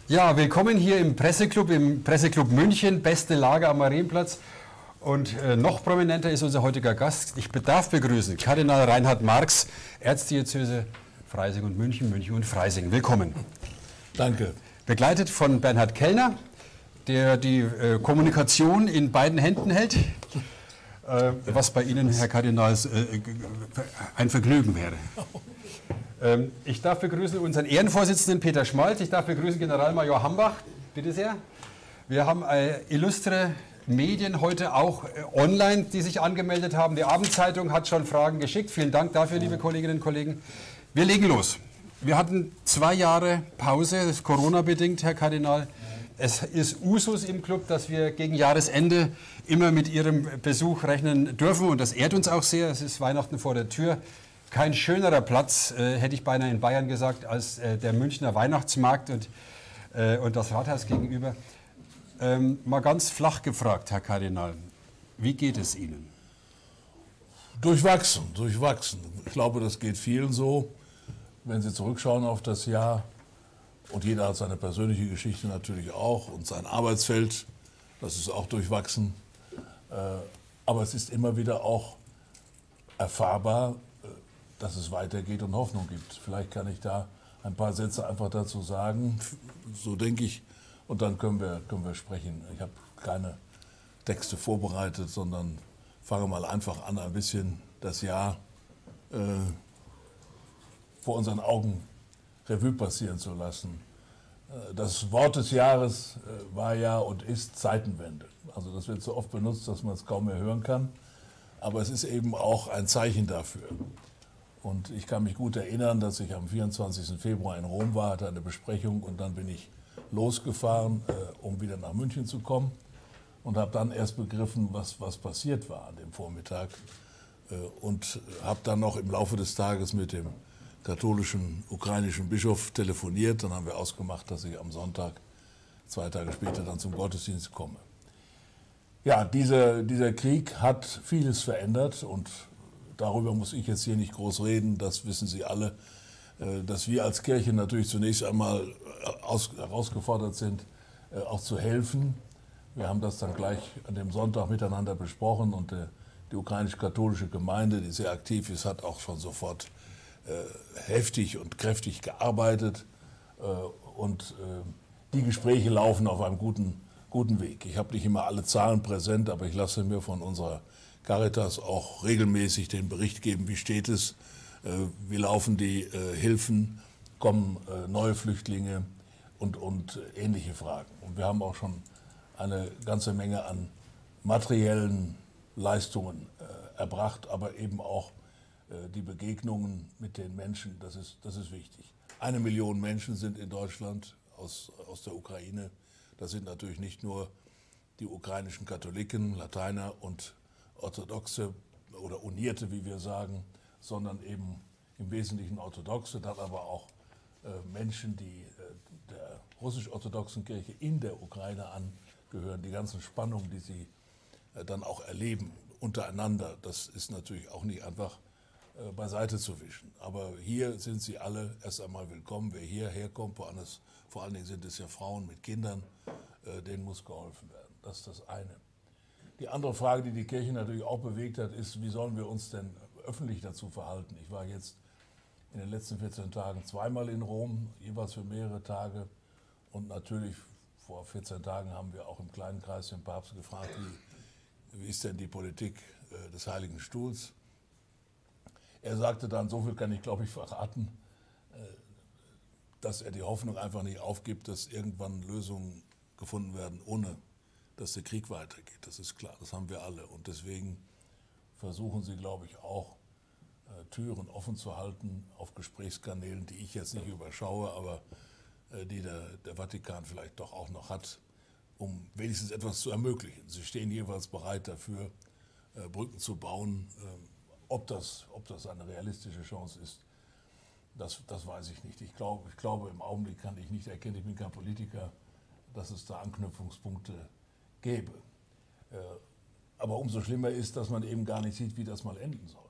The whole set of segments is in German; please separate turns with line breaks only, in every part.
Ja, willkommen hier im Presseclub München, beste Lage am Marienplatz. Und noch prominenter ist unser heutiger Gast. Ich darf begrüßen Kardinal Reinhard Marx, Erzdiözese Freising und München, München und Freising. Willkommen.
Danke.
Begleitet von Bernhard Kellner, der die Kommunikation in beiden Händen hält, was bei Ihnen, Herr Kardinal, ein Vergnügen wäre. Ich darf begrüßen unseren Ehrenvorsitzenden Peter Schmalz, ich darf begrüßen Generalmajor Hambach, bitte sehr. Wir haben illustre Medien heute auch online, die sich angemeldet haben. Die Abendzeitung hat schon Fragen geschickt. Vielen Dank dafür, liebe Kolleginnen und Kollegen. Wir legen los. Wir hatten 2 Jahre Pause, das ist Corona-bedingt, Herr Kardinal. Es ist Usus im Club, dass wir gegen Jahresende immer mit Ihrem Besuch rechnen dürfen. Und das ehrt uns auch sehr. Es ist Weihnachten vor der Tür. Kein schönerer Platz, hätte ich beinahe in Bayern gesagt, als der Münchner Weihnachtsmarkt und das Rathaus gegenüber. Mal ganz flach gefragt, Herr Kardinal, wie geht es Ihnen?
Durchwachsen. Ich glaube, das geht vielen so. Wenn Sie zurückschauen auf das Jahr, und jeder hat seine persönliche Geschichte natürlich auch und sein Arbeitsfeld, das ist auch durchwachsen. Aber es ist immer wieder auch erfahrbar, dass es weitergeht und Hoffnung gibt. Vielleicht kann ich da ein paar Sätze einfach dazu sagen, so denke ich, und dann können wir sprechen. Ich habe keine Texte vorbereitet, sondern fange mal einfach an, ein bisschen das Jahr vor unseren Augen Revue passieren zu lassen. Das Wort des Jahres war ja und ist Zeitenwende. Also das wird so oft benutzt, dass man es kaum mehr hören kann, aber es ist eben auch ein Zeichen dafür. Und ich kann mich gut erinnern, dass ich am 24. Februar in Rom war, hatte eine Besprechung und dann bin ich losgefahren, um wieder nach München zu kommen und habe dann erst begriffen, was passiert war an dem Vormittag und habe dann noch im Laufe des Tages mit dem katholischen ukrainischen Bischof telefoniert. Dann haben wir ausgemacht, dass ich am Sonntag, 2 Tage später, dann zum Gottesdienst komme. Ja, dieser Krieg hat vieles verändert und darüber muss ich jetzt hier nicht groß reden, das wissen Sie alle, dass wir als Kirche natürlich zunächst einmal herausgefordert sind, auch zu helfen. Wir haben das dann gleich an dem Sonntag miteinander besprochen und die ukrainisch-katholische Gemeinde, die sehr aktiv ist, hat auch schon sofort heftig und kräftig gearbeitet und die Gespräche laufen auf einem guten Weg. Ich habe nicht immer alle Zahlen präsent, aber ich lasse mir von unserer Caritas auch regelmäßig den Bericht geben, wie steht es, wie laufen die Hilfen, kommen neue Flüchtlinge und ähnliche Fragen. Und wir haben auch schon eine ganze Menge an materiellen Leistungen erbracht, aber eben auch die Begegnungen mit den Menschen, das ist wichtig. 1 Million Menschen sind in Deutschland aus der Ukraine. Das sind natürlich nicht nur die ukrainischen Katholiken, Lateiner und Orthodoxe oder Unierte, wie wir sagen, sondern eben im Wesentlichen Orthodoxe, dann aber auch Menschen, die der russisch-orthodoxen Kirche in der Ukraine angehören. Die ganzen Spannungen, die sie dann auch erleben untereinander, das ist natürlich auch nicht einfach beiseite zu wischen. Aber hier sind sie alle erst einmal willkommen. Wer hierher kommt, woanders, vor allen Dingen sind es ja Frauen mit Kindern, denen muss geholfen werden. Das ist das eine. Die andere Frage, die die Kirche natürlich auch bewegt hat, ist, wie sollen wir uns denn öffentlich dazu verhalten? Ich war jetzt in den letzten 14 Tagen 2-mal in Rom, jeweils für mehrere Tage. Und natürlich vor 14 Tagen haben wir auch im kleinen Kreis den Papst gefragt, wie ist denn die Politik des Heiligen Stuhls? Er sagte dann, so viel kann ich glaube ich verraten, dass er die Hoffnung einfach nicht aufgibt, dass irgendwann Lösungen gefunden werden, ohne dass der Krieg weitergeht. Das ist klar, das haben wir alle. Und deswegen versuchen sie, glaube ich, auch Türen offen zu halten auf Gesprächskanälen, die ich jetzt nicht überschaue, aber die der Vatikan vielleicht doch auch noch hat, um wenigstens etwas zu ermöglichen. Sie stehen jeweils bereit dafür, Brücken zu bauen. Ob das eine realistische Chance ist, das weiß ich nicht. Ich glaube, im Augenblick kann ich nicht erkennen, ich bin kein Politiker, dass es da Anknüpfungspunkte gäbe. Aber umso schlimmer ist, dass man eben gar nicht sieht, wie das mal enden soll.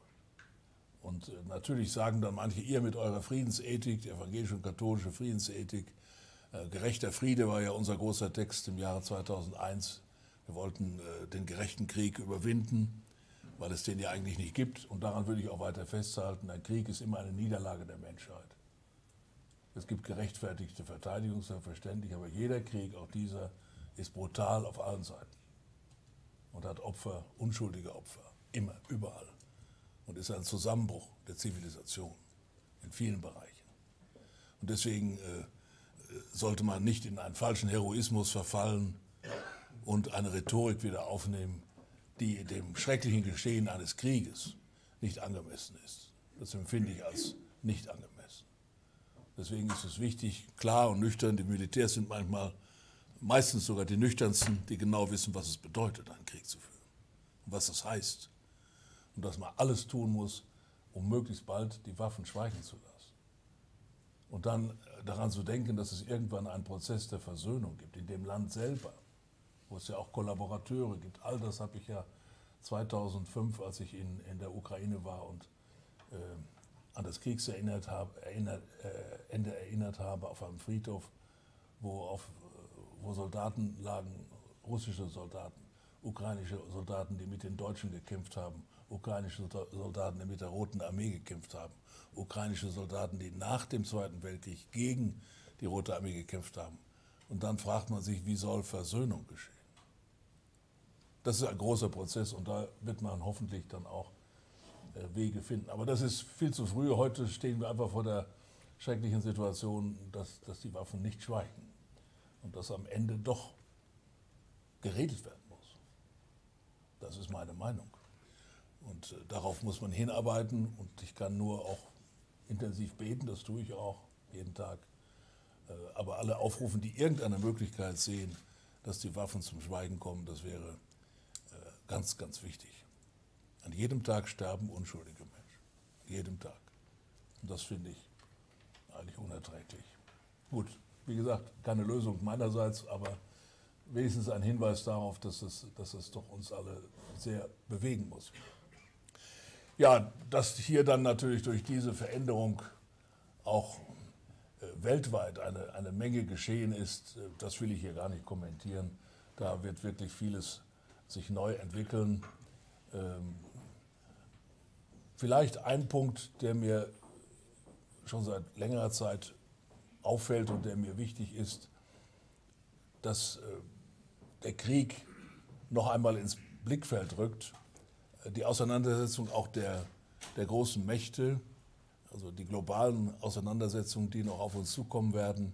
Und natürlich sagen dann manche, ihr mit eurer Friedensethik, die evangelische und katholische Friedensethik, Gerechter Friede war ja unser großer Text im Jahre 2001. Wir wollten den gerechten Krieg überwinden, weil es den ja eigentlich nicht gibt. Und daran würde ich auch weiter festhalten. Ein Krieg ist immer eine Niederlage der Menschheit. Es gibt gerechtfertigte Verteidigung, selbstverständlich, aber jeder Krieg, auch dieser, ist brutal auf allen Seiten und hat Opfer, unschuldige Opfer, immer, überall. Und ist ein Zusammenbruch der Zivilisation in vielen Bereichen. Und deswegen sollte man nicht in einen falschen Heroismus verfallen und eine Rhetorik wieder aufnehmen, die dem schrecklichen Geschehen eines Krieges nicht angemessen ist. Das empfinde ich als nicht angemessen. Deswegen ist es wichtig, klar und nüchtern, die Militärs sind meistens sogar die nüchternsten, die genau wissen, was es bedeutet, einen Krieg zu führen und was das heißt. Und dass man alles tun muss, um möglichst bald die Waffen schweigen zu lassen. Und dann daran zu denken, dass es irgendwann einen Prozess der Versöhnung gibt, in dem Land selber, wo es ja auch Kollaborateure gibt. All das habe ich ja 2005, als ich in der Ukraine war und an das Kriegsende erinnert habe, auf einem Friedhof, wo Soldaten lagen, russische Soldaten, ukrainische Soldaten, die mit den Deutschen gekämpft haben, ukrainische Soldaten, die mit der Roten Armee gekämpft haben, ukrainische Soldaten, die nach dem Zweiten Weltkrieg gegen die Rote Armee gekämpft haben. Und dann fragt man sich, wie soll Versöhnung geschehen? Das ist ein großer Prozess und da wird man hoffentlich dann auch Wege finden. Aber das ist viel zu früh. Heute stehen wir einfach vor der schrecklichen Situation, dass die Waffen nicht schweigen und dass am Ende doch geredet werden muss. Das ist meine Meinung. Und darauf muss man hinarbeiten und ich kann nur auch intensiv beten, das tue ich auch jeden Tag. Aber alle aufrufen, die irgendeine Möglichkeit sehen, dass die Waffen zum Schweigen kommen, das wäre ganz, ganz wichtig. An jedem Tag sterben unschuldige Menschen. Jedem Tag. Und das finde ich eigentlich unerträglich. Gut, wie gesagt, keine Lösung meinerseits, aber wenigstens ein Hinweis darauf, dass es doch uns alle sehr bewegen muss. Ja, dass hier dann natürlich durch diese Veränderung auch weltweit eine Menge geschehen ist, das will ich hier gar nicht kommentieren. Da wird wirklich vieles sich neu entwickeln. Vielleicht ein Punkt, der mir schon seit längerer Zeit auffällt und der mir wichtig ist, dass der Krieg noch einmal ins Blickfeld rückt. Die Auseinandersetzung auch der großen Mächte, also die globalen Auseinandersetzungen, die noch auf uns zukommen werden.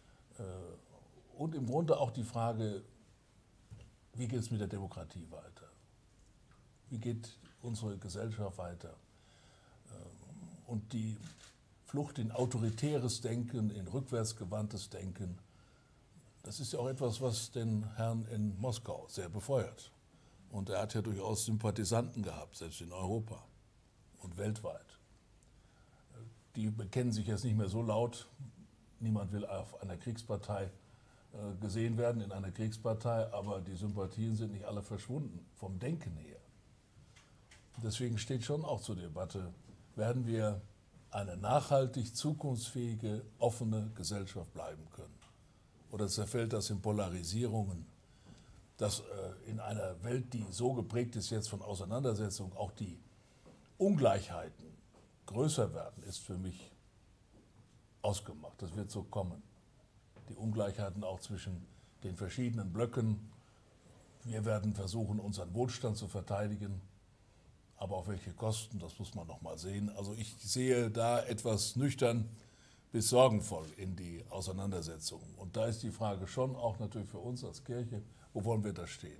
Und im Grunde auch die Frage, wie geht es mit der Demokratie weiter? Wie geht unsere Gesellschaft weiter? Und die Flucht in autoritäres Denken, in rückwärtsgewandtes Denken, das ist ja auch etwas, was den Herrn in Moskau sehr befeuert. Und er hat ja durchaus Sympathisanten gehabt, selbst in Europa und weltweit. Die bekennen sich jetzt nicht mehr so laut. Niemand will auf einer Kriegspartei gesehen werden, in einer Kriegspartei, aber die Sympathien sind nicht alle verschwunden, vom Denken her. Deswegen steht schon auch zur Debatte, werden wir eine nachhaltig zukunftsfähige, offene Gesellschaft bleiben können? Oder zerfällt das in Polarisierungen, dass in einer Welt, die so geprägt ist jetzt von Auseinandersetzungen, auch die Ungleichheiten größer werden, ist für mich ausgemacht. Das wird so kommen. Die Ungleichheiten auch zwischen den verschiedenen Blöcken. Wir werden versuchen, unseren Wohlstand zu verteidigen. Aber auf welche Kosten, das muss man noch mal sehen. Also ich sehe da etwas nüchtern bis sorgenvoll in die Auseinandersetzung. Und da ist die Frage schon auch natürlich für uns als Kirche, wo wollen wir da stehen?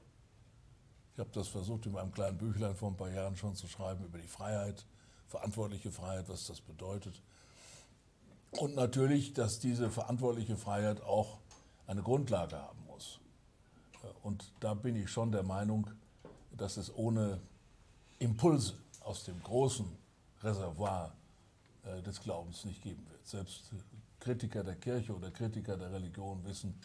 Ich habe das versucht in meinem kleinen Büchlein vor ein paar Jahren schon zu schreiben über die Freiheit, verantwortliche Freiheit, was das bedeutet. Und natürlich, dass diese verantwortliche Freiheit auch eine Grundlage haben muss. Und da bin ich schon der Meinung, dass es ohne Impulse aus dem großen Reservoir des Glaubens nicht geben wird. Selbst Kritiker der Kirche oder Kritiker der Religion wissen,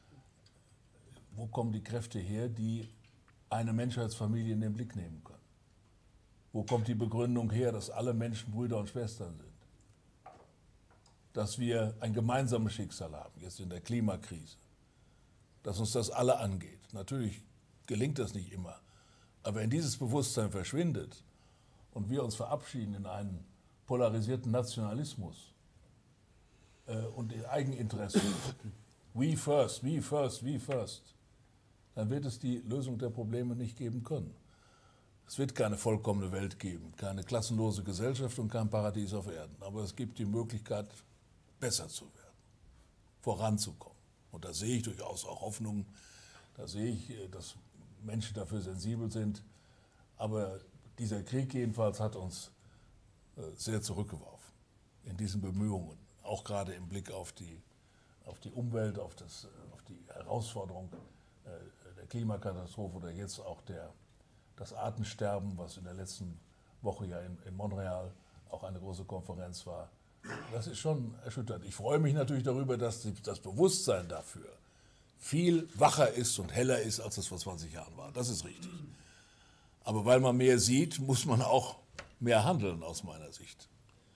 wo kommen die Kräfte her, die eine Menschheitsfamilie in den Blick nehmen können. Wo kommt die Begründung her, dass alle Menschen Brüder und Schwestern sind? dass wir ein gemeinsames Schicksal haben, jetzt in der Klimakrise, dass uns das alle angeht. Natürlich gelingt das nicht immer, aber wenn dieses Bewusstsein verschwindet und wir uns verabschieden in einen polarisierten Nationalismus und in Eigeninteressen, we first, we first, we first, dann wird es die Lösung der Probleme nicht geben können. Es wird keine vollkommene Welt geben, keine klassenlose Gesellschaft und kein Paradies auf Erden. Aber es gibt die Möglichkeit, besser zu werden, voranzukommen. Und da sehe ich durchaus auch Hoffnung, da sehe ich, dass Menschen dafür sensibel sind. Aber dieser Krieg jedenfalls hat uns sehr zurückgeworfen in diesen Bemühungen, auch gerade im Blick auf die Umwelt, auf die Herausforderung der Klimakatastrophe oder jetzt auch das Artensterben, was in der letzten Woche ja in Montreal auch eine große Konferenz war. Das ist schon erschütternd. Ich freue mich natürlich darüber, dass das Bewusstsein dafür viel wacher ist und heller ist, als das vor 20 Jahren war. Das ist richtig. Aber weil man mehr sieht, muss man auch mehr handeln, aus meiner Sicht.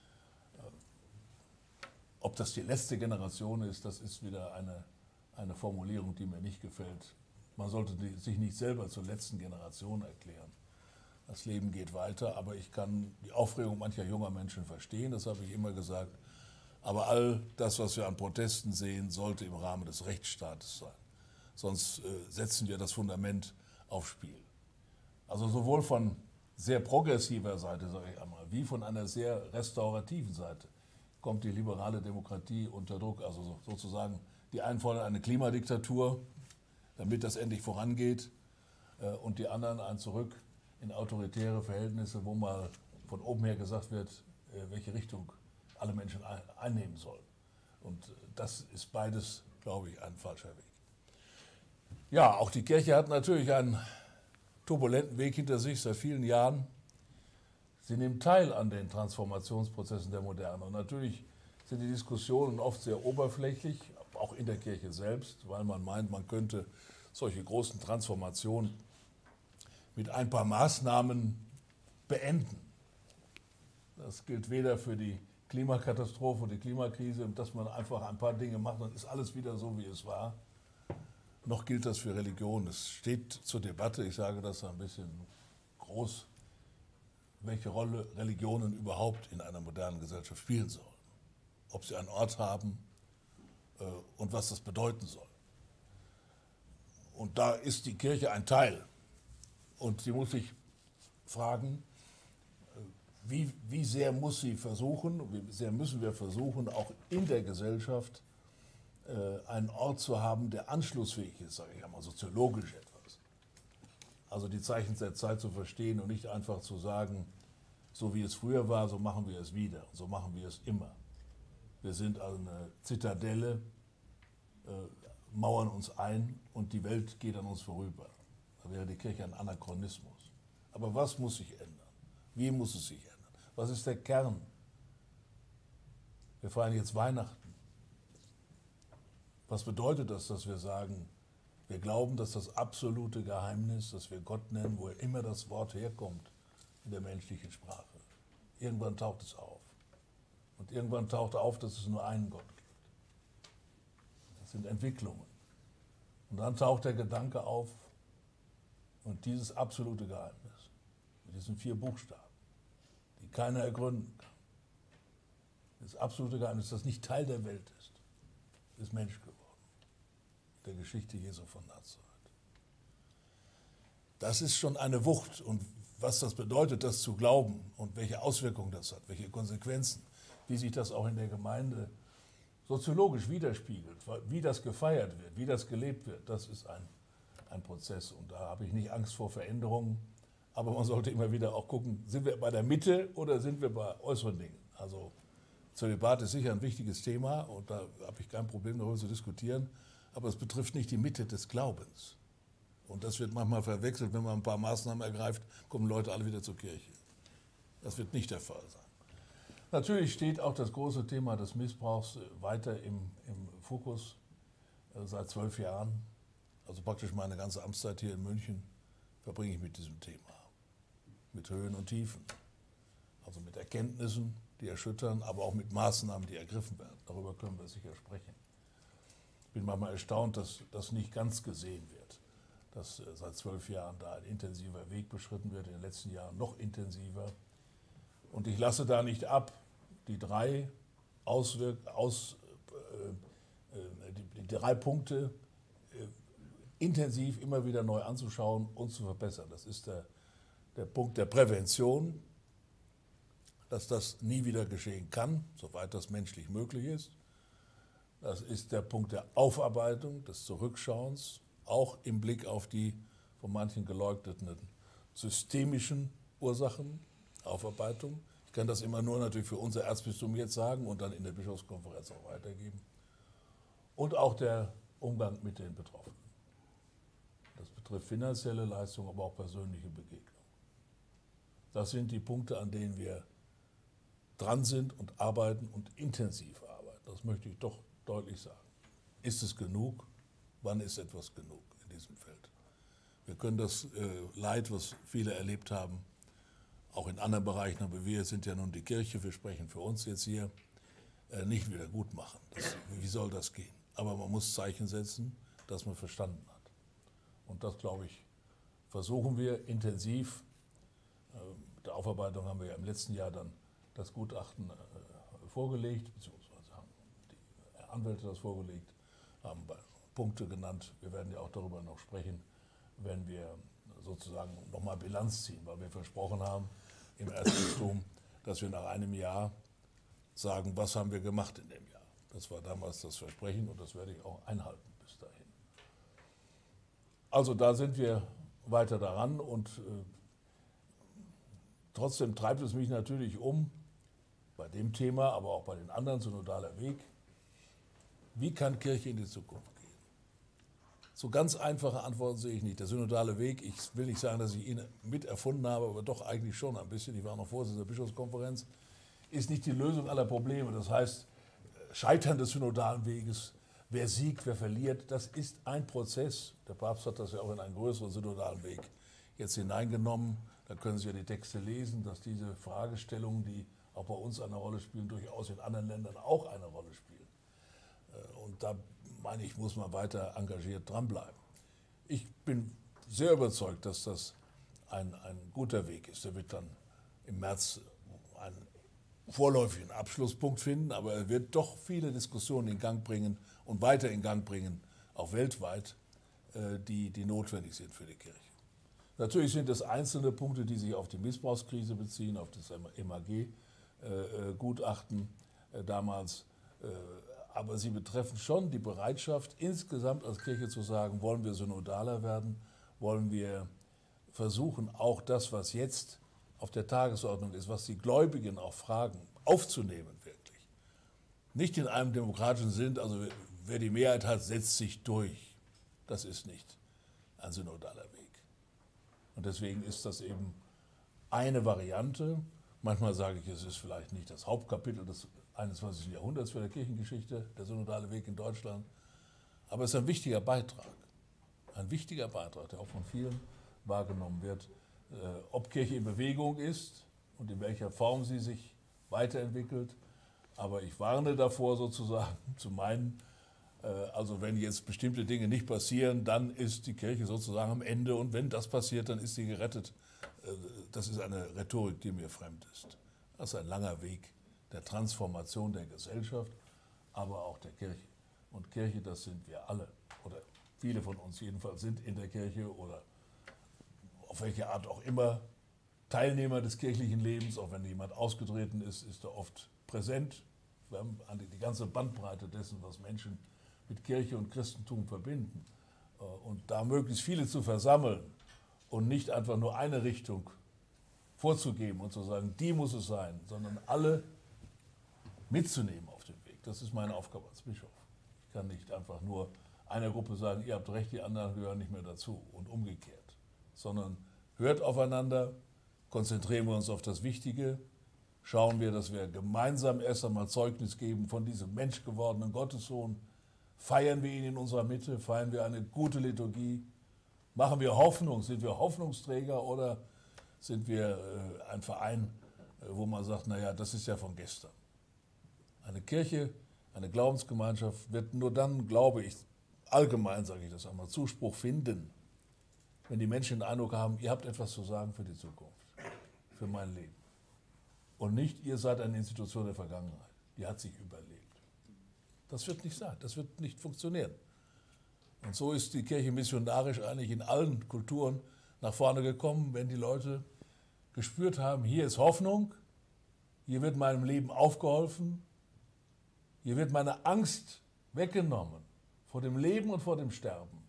Ob das die letzte Generation ist, das ist wieder eine Formulierung, die mir nicht gefällt. Man sollte sich nicht selber zur letzten Generation erklären. Das Leben geht weiter, aber ich kann die Aufregung mancher junger Menschen verstehen, das habe ich immer gesagt. Aber all das, was wir an Protesten sehen, sollte im Rahmen des Rechtsstaates sein. Sonst setzen wir das Fundament aufs Spiel. Also sowohl von sehr progressiver Seite, sage ich einmal, wie von einer sehr restaurativen Seite kommt die liberale Demokratie unter Druck. Also sozusagen, die einen fordern eine Klimadiktatur, damit das endlich vorangeht, und die anderen ein Zurück in autoritäre Verhältnisse, wo mal von oben her gesagt wird, welche Richtung alle Menschen einnehmen sollen. Und das ist beides, glaube ich, ein falscher Weg. Ja, auch die Kirche hat natürlich einen turbulenten Weg hinter sich seit vielen Jahren. Sie nimmt teil an den Transformationsprozessen der Moderne. Und natürlich sind die Diskussionen oft sehr oberflächlich, auch in der Kirche selbst, weil man meint, man könnte solche großen Transformationen mit ein paar Maßnahmen beenden. Das gilt weder für die Klimakatastrophe und die Klimakrise, dass man einfach ein paar Dinge macht, dann ist alles wieder so, wie es war. Noch gilt das für Religion. Es steht zur Debatte, ich sage das ein bisschen groß, welche Rolle Religionen überhaupt in einer modernen Gesellschaft spielen sollen. Ob sie einen Ort haben und was das bedeuten soll. Und da ist die Kirche ein Teil. Und sie muss sich fragen, wie sehr muss sie versuchen, wie sehr müssen wir versuchen, auch in der Gesellschaft einen Ort zu haben, der anschlussfähig ist, sage ich einmal, soziologisch etwas. Also die Zeichen der Zeit zu verstehen und nicht einfach zu sagen, so wie es früher war, so machen wir es wieder, so machen wir es immer. Wir sind eine Zitadelle, mauern uns ein und die Welt geht an uns vorüber. Da wäre die Kirche ein Anachronismus. Aber was muss sich ändern? Wie muss es sich ändern? Was ist der Kern? Wir feiern jetzt Weihnachten. Was bedeutet das, dass wir sagen, wir glauben, dass das absolute Geheimnis, das wir Gott nennen, wo immer das Wort herkommt in der menschlichen Sprache, irgendwann taucht es auf. Und irgendwann taucht auf, dass es nur einen Gott gibt. Das sind Entwicklungen. Und dann taucht der Gedanke auf, und dieses absolute Geheimnis, mit diesen 4 Buchstaben, die keiner ergründen kann, das absolute Geheimnis, das nicht Teil der Welt ist Mensch geworden. Der Geschichte Jesu von Nazareth. Das ist schon eine Wucht. Und was das bedeutet, das zu glauben und welche Auswirkungen das hat, welche Konsequenzen, wie sich das auch in der Gemeinde soziologisch widerspiegelt, wie das gefeiert wird, wie das gelebt wird, das ist ein Prozess. Und da habe ich nicht Angst vor Veränderungen. Aber man sollte immer wieder auch gucken, sind wir bei der Mitte oder sind wir bei äußeren Dingen? Also Zölibat ist sicher ein wichtiges Thema und da habe ich kein Problem, darüber zu diskutieren. Aber es betrifft nicht die Mitte des Glaubens. Und das wird manchmal verwechselt, wenn man ein paar Maßnahmen ergreift, kommen Leute alle wieder zur Kirche. Das wird nicht der Fall sein. Natürlich steht auch das große Thema des Missbrauchs weiter im Fokus seit 12 Jahren. Also praktisch meine ganze Amtszeit hier in München verbringe ich mit diesem Thema. Mit Höhen und Tiefen. Also mit Erkenntnissen, die erschüttern, aber auch mit Maßnahmen, die ergriffen werden. Darüber können wir sicher sprechen. Ich bin manchmal erstaunt, dass das nicht ganz gesehen wird, dass seit 12 Jahren da ein intensiver Weg beschritten wird, in den letzten Jahren noch intensiver. Und ich lasse da nicht ab, die drei Punkte intensiv immer wieder neu anzuschauen und zu verbessern. Das ist der Punkt der Prävention, dass das nie wieder geschehen kann, soweit das menschlich möglich ist. Das ist der Punkt der Aufarbeitung, des Zurückschauens, auch im Blick auf die von manchen geleugneten systemischen Ursachen, Aufarbeitung. Ich kann das immer nur natürlich für unser Erzbistum jetzt sagen und dann in der Bischofskonferenz auch weitergeben. Und auch der Umgang mit den Betroffenen. Das betrifft finanzielle Leistungen, aber auch persönliche Begegnungen. Das sind die Punkte, an denen wir dran sind und arbeiten und intensiv arbeiten. Das möchte ich doch deutlich sagen. Ist es genug? Wann ist etwas genug in diesem Feld? Wir können das Leid, was viele erlebt haben, auch in anderen Bereichen, aber wir sind ja nun die Kirche, wir sprechen für uns jetzt hier, nicht wieder gut machen. Wie soll das gehen? Aber man muss Zeichen setzen, dass man verstanden hat. Und das, glaube ich, versuchen wir intensiv. Mit der Aufarbeitung haben wir ja im letzten Jahr dann das Gutachten vorgelegt, beziehungsweise haben die Anwälte das vorgelegt, haben Punkte genannt. Wir werden ja auch darüber noch sprechen, wenn wir sozusagen nochmal Bilanz ziehen, weil wir versprochen haben im Erzbistum, dass wir nach einem Jahr sagen, was haben wir gemacht in dem Jahr. Das war damals das Versprechen und das werde ich auch einhalten bis dahin. Also da sind wir weiter daran und trotzdem treibt es mich natürlich um, bei dem Thema, aber auch bei den anderen, synodaler Weg. Wie kann Kirche in die Zukunft gehen? So ganz einfache Antworten sehe ich nicht. Der synodale Weg, ich will nicht sagen, dass ich ihn mit erfunden habe, aber doch eigentlich schon ein bisschen. Ich war noch Vorsitzender der Bischofskonferenz. Ist nicht die Lösung aller Probleme. Das heißt, Scheitern des synodalen Weges, wer siegt, wer verliert, das ist ein Prozess. Der Papst hat das ja auch in einen größeren synodalen Weg jetzt hineingenommen. Da können Sie ja die Texte lesen, dass diese Fragestellungen, die auch bei uns eine Rolle spielen, durchaus in anderen Ländern auch eine Rolle spielen. Und da, meine ich, muss man weiter engagiert dranbleiben. Ich bin sehr überzeugt, dass das ein guter Weg ist. Der wird dann im März einen vorläufigen Abschlusspunkt finden, aber er wird doch viele Diskussionen in Gang bringen und weiter in Gang bringen, auch weltweit, die notwendig sind für die Kirche. Natürlich sind es einzelne Punkte, die sich auf die Missbrauchskrise beziehen, auf das MAG-Gutachten damals, aber sie betreffen schon die Bereitschaft, insgesamt als Kirche zu sagen, wollen wir synodaler werden, wollen wir versuchen, auch das, was jetzt auf der Tagesordnung ist, was die Gläubigen auch fragen, aufzunehmen wirklich. Nicht in einem demokratischen Sinn, also wer die Mehrheit hat, setzt sich durch. Das ist nicht ein synodaler Weg. Und deswegen ist das eben eine Variante. Manchmal sage ich, es ist vielleicht nicht das Hauptkapitel des 21. Jahrhunderts für die Kirchengeschichte, der synodale Weg in Deutschland, aber es ist ein wichtiger Beitrag, der auch von vielen wahrgenommen wird, ob Kirche in Bewegung ist und in welcher Form sie sich weiterentwickelt. Aber ich warne davor sozusagen zu meinen, also wenn jetzt bestimmte Dinge nicht passieren, dann ist die Kirche sozusagen am Ende und wenn das passiert, dann ist sie gerettet. Das ist eine Rhetorik, die mir fremd ist. Das ist ein langer Weg der Transformation der Gesellschaft, aber auch der Kirche. Und Kirche, das sind wir alle, oder viele von uns jedenfalls sind in der Kirche oder auf welche Art auch immer Teilnehmer des kirchlichen Lebens, auch wenn jemand ausgetreten ist, ist er oft präsent. Wir haben die ganze Bandbreite dessen, was Menschen mit Kirche und Christentum verbinden. Und da möglichst viele zu versammeln und nicht einfach nur eine Richtung vorzugeben und zu sagen, die muss es sein, sondern alle mitzunehmen auf dem Weg. Das ist meine Aufgabe als Bischof. Ich kann nicht einfach nur einer Gruppe sagen, ihr habt recht, die anderen gehören nicht mehr dazu und umgekehrt. Sondern hört aufeinander, konzentrieren wir uns auf das Wichtige, schauen wir, dass wir gemeinsam erst einmal Zeugnis geben von diesem menschgewordenen Gottessohn, feiern wir ihn in unserer Mitte, feiern wir eine gute Liturgie, machen wir Hoffnung, sind wir Hoffnungsträger oder sind wir ein Verein, wo man sagt, naja, das ist ja von gestern. Eine Kirche, eine Glaubensgemeinschaft wird nur dann, glaube ich, allgemein sage ich das einmal, Zuspruch finden, wenn die Menschen den Eindruck haben, ihr habt etwas zu sagen für die Zukunft, für mein Leben. Und nicht, ihr seid eine Institution der Vergangenheit, die hat sich überlebt. Das wird nicht sein, das wird nicht funktionieren. Und so ist die Kirche missionarisch eigentlich in allen Kulturen nach vorne gekommen, wenn die Leute gespürt haben, hier ist Hoffnung, hier wird meinem Leben aufgeholfen, hier wird meine Angst weggenommen vor dem Leben und vor dem Sterben.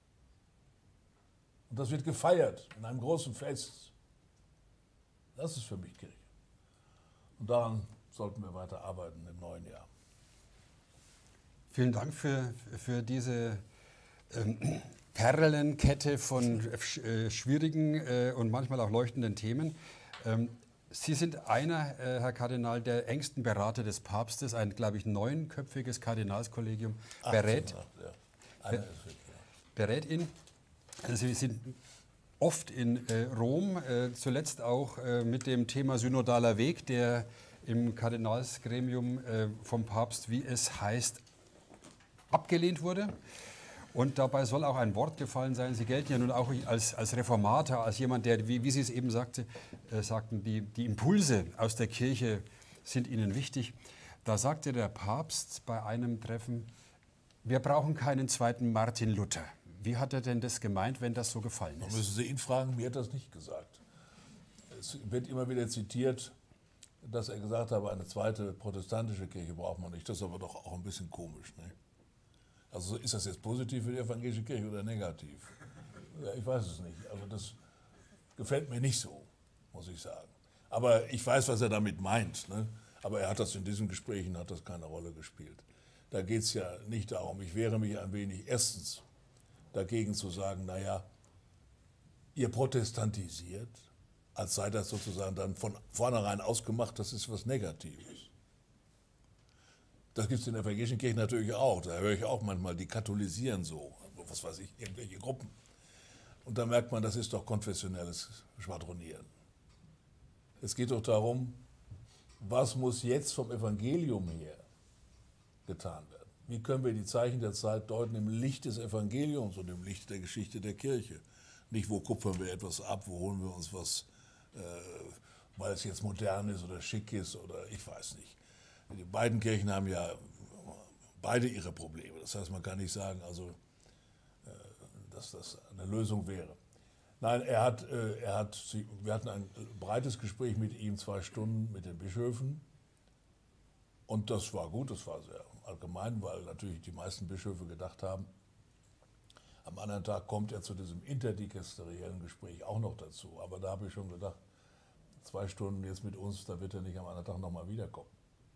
Und das wird gefeiert in einem großen Fest. Das ist für mich Kirche. Und daran sollten wir weiter arbeiten im neuen Jahr.
Vielen Dank für diese Perlenkette von schwierigen und manchmal auch leuchtenden Themen. Sie sind einer, Herr Kardinal, der engsten Berater des Papstes, ein, glaube ich, 9-köpfiges Kardinalskollegium berät ihn. Also Sie sind oft in Rom, zuletzt auch mit dem Thema synodaler Weg, der im Kardinalsgremium vom Papst, wie es heißt, abgelehnt wurde. Und dabei soll auch ein Wort gefallen sein. Sie gelten ja nun auch als Reformator, als jemand, der, wie Sie es eben sagten, die Impulse aus der Kirche sind Ihnen wichtig. Da sagte der Papst bei einem Treffen, wir brauchen keinen zweiten Martin Luther. Wie hat er denn das gemeint, wenn das so gefallen ist?
Da müssen Sie ihn fragen, mir hat das nicht gesagt. Es wird immer wieder zitiert, dass er gesagt habe, eine zweite protestantische Kirche braucht man nicht. Das ist aber doch auch ein bisschen komisch. Ne? Also ist das jetzt positiv für die evangelische Kirche oder negativ? Ja, ich weiß es nicht. Also das gefällt mir nicht so, muss ich sagen. Aber ich weiß, was er damit meint. Ne? Aber er hat das in diesen Gesprächen hat das keine Rolle gespielt. Da geht es ja nicht darum, ich wehre mich ein wenig erstens dagegen zu sagen, naja, ihr protestantisiert, als sei das sozusagen dann von vornherein ausgemacht, das ist was Negatives. Das gibt es in der evangelischen Kirche natürlich auch. Da höre ich auch manchmal, die katholisieren so, was weiß ich, irgendwelche Gruppen. Und da merkt man, das ist doch konfessionelles Schwadronieren. Es geht doch darum, was muss jetzt vom Evangelium her getan werden? Wie können wir die Zeichen der Zeit deuten im Licht des Evangeliums und im Licht der Geschichte der Kirche? Nicht, wo kupfern wir etwas ab, wo holen wir uns was, weil es jetzt modern ist oder schick ist oder ich weiß nicht. Die beiden Kirchen haben ja beide ihre Probleme. Das heißt, man kann nicht sagen, also, dass das eine Lösung wäre. Nein, wir hatten ein breites Gespräch mit ihm, 2 Stunden mit den Bischöfen. Und das war gut, das war sehr allgemein, weil natürlich die meisten Bischöfe gedacht haben, am anderen Tag kommt er zu diesem interdikasteriellen Gespräch auch noch dazu. Aber da habe ich schon gedacht, 2 Stunden jetzt mit uns, da wird er nicht am anderen Tag nochmal wiederkommen.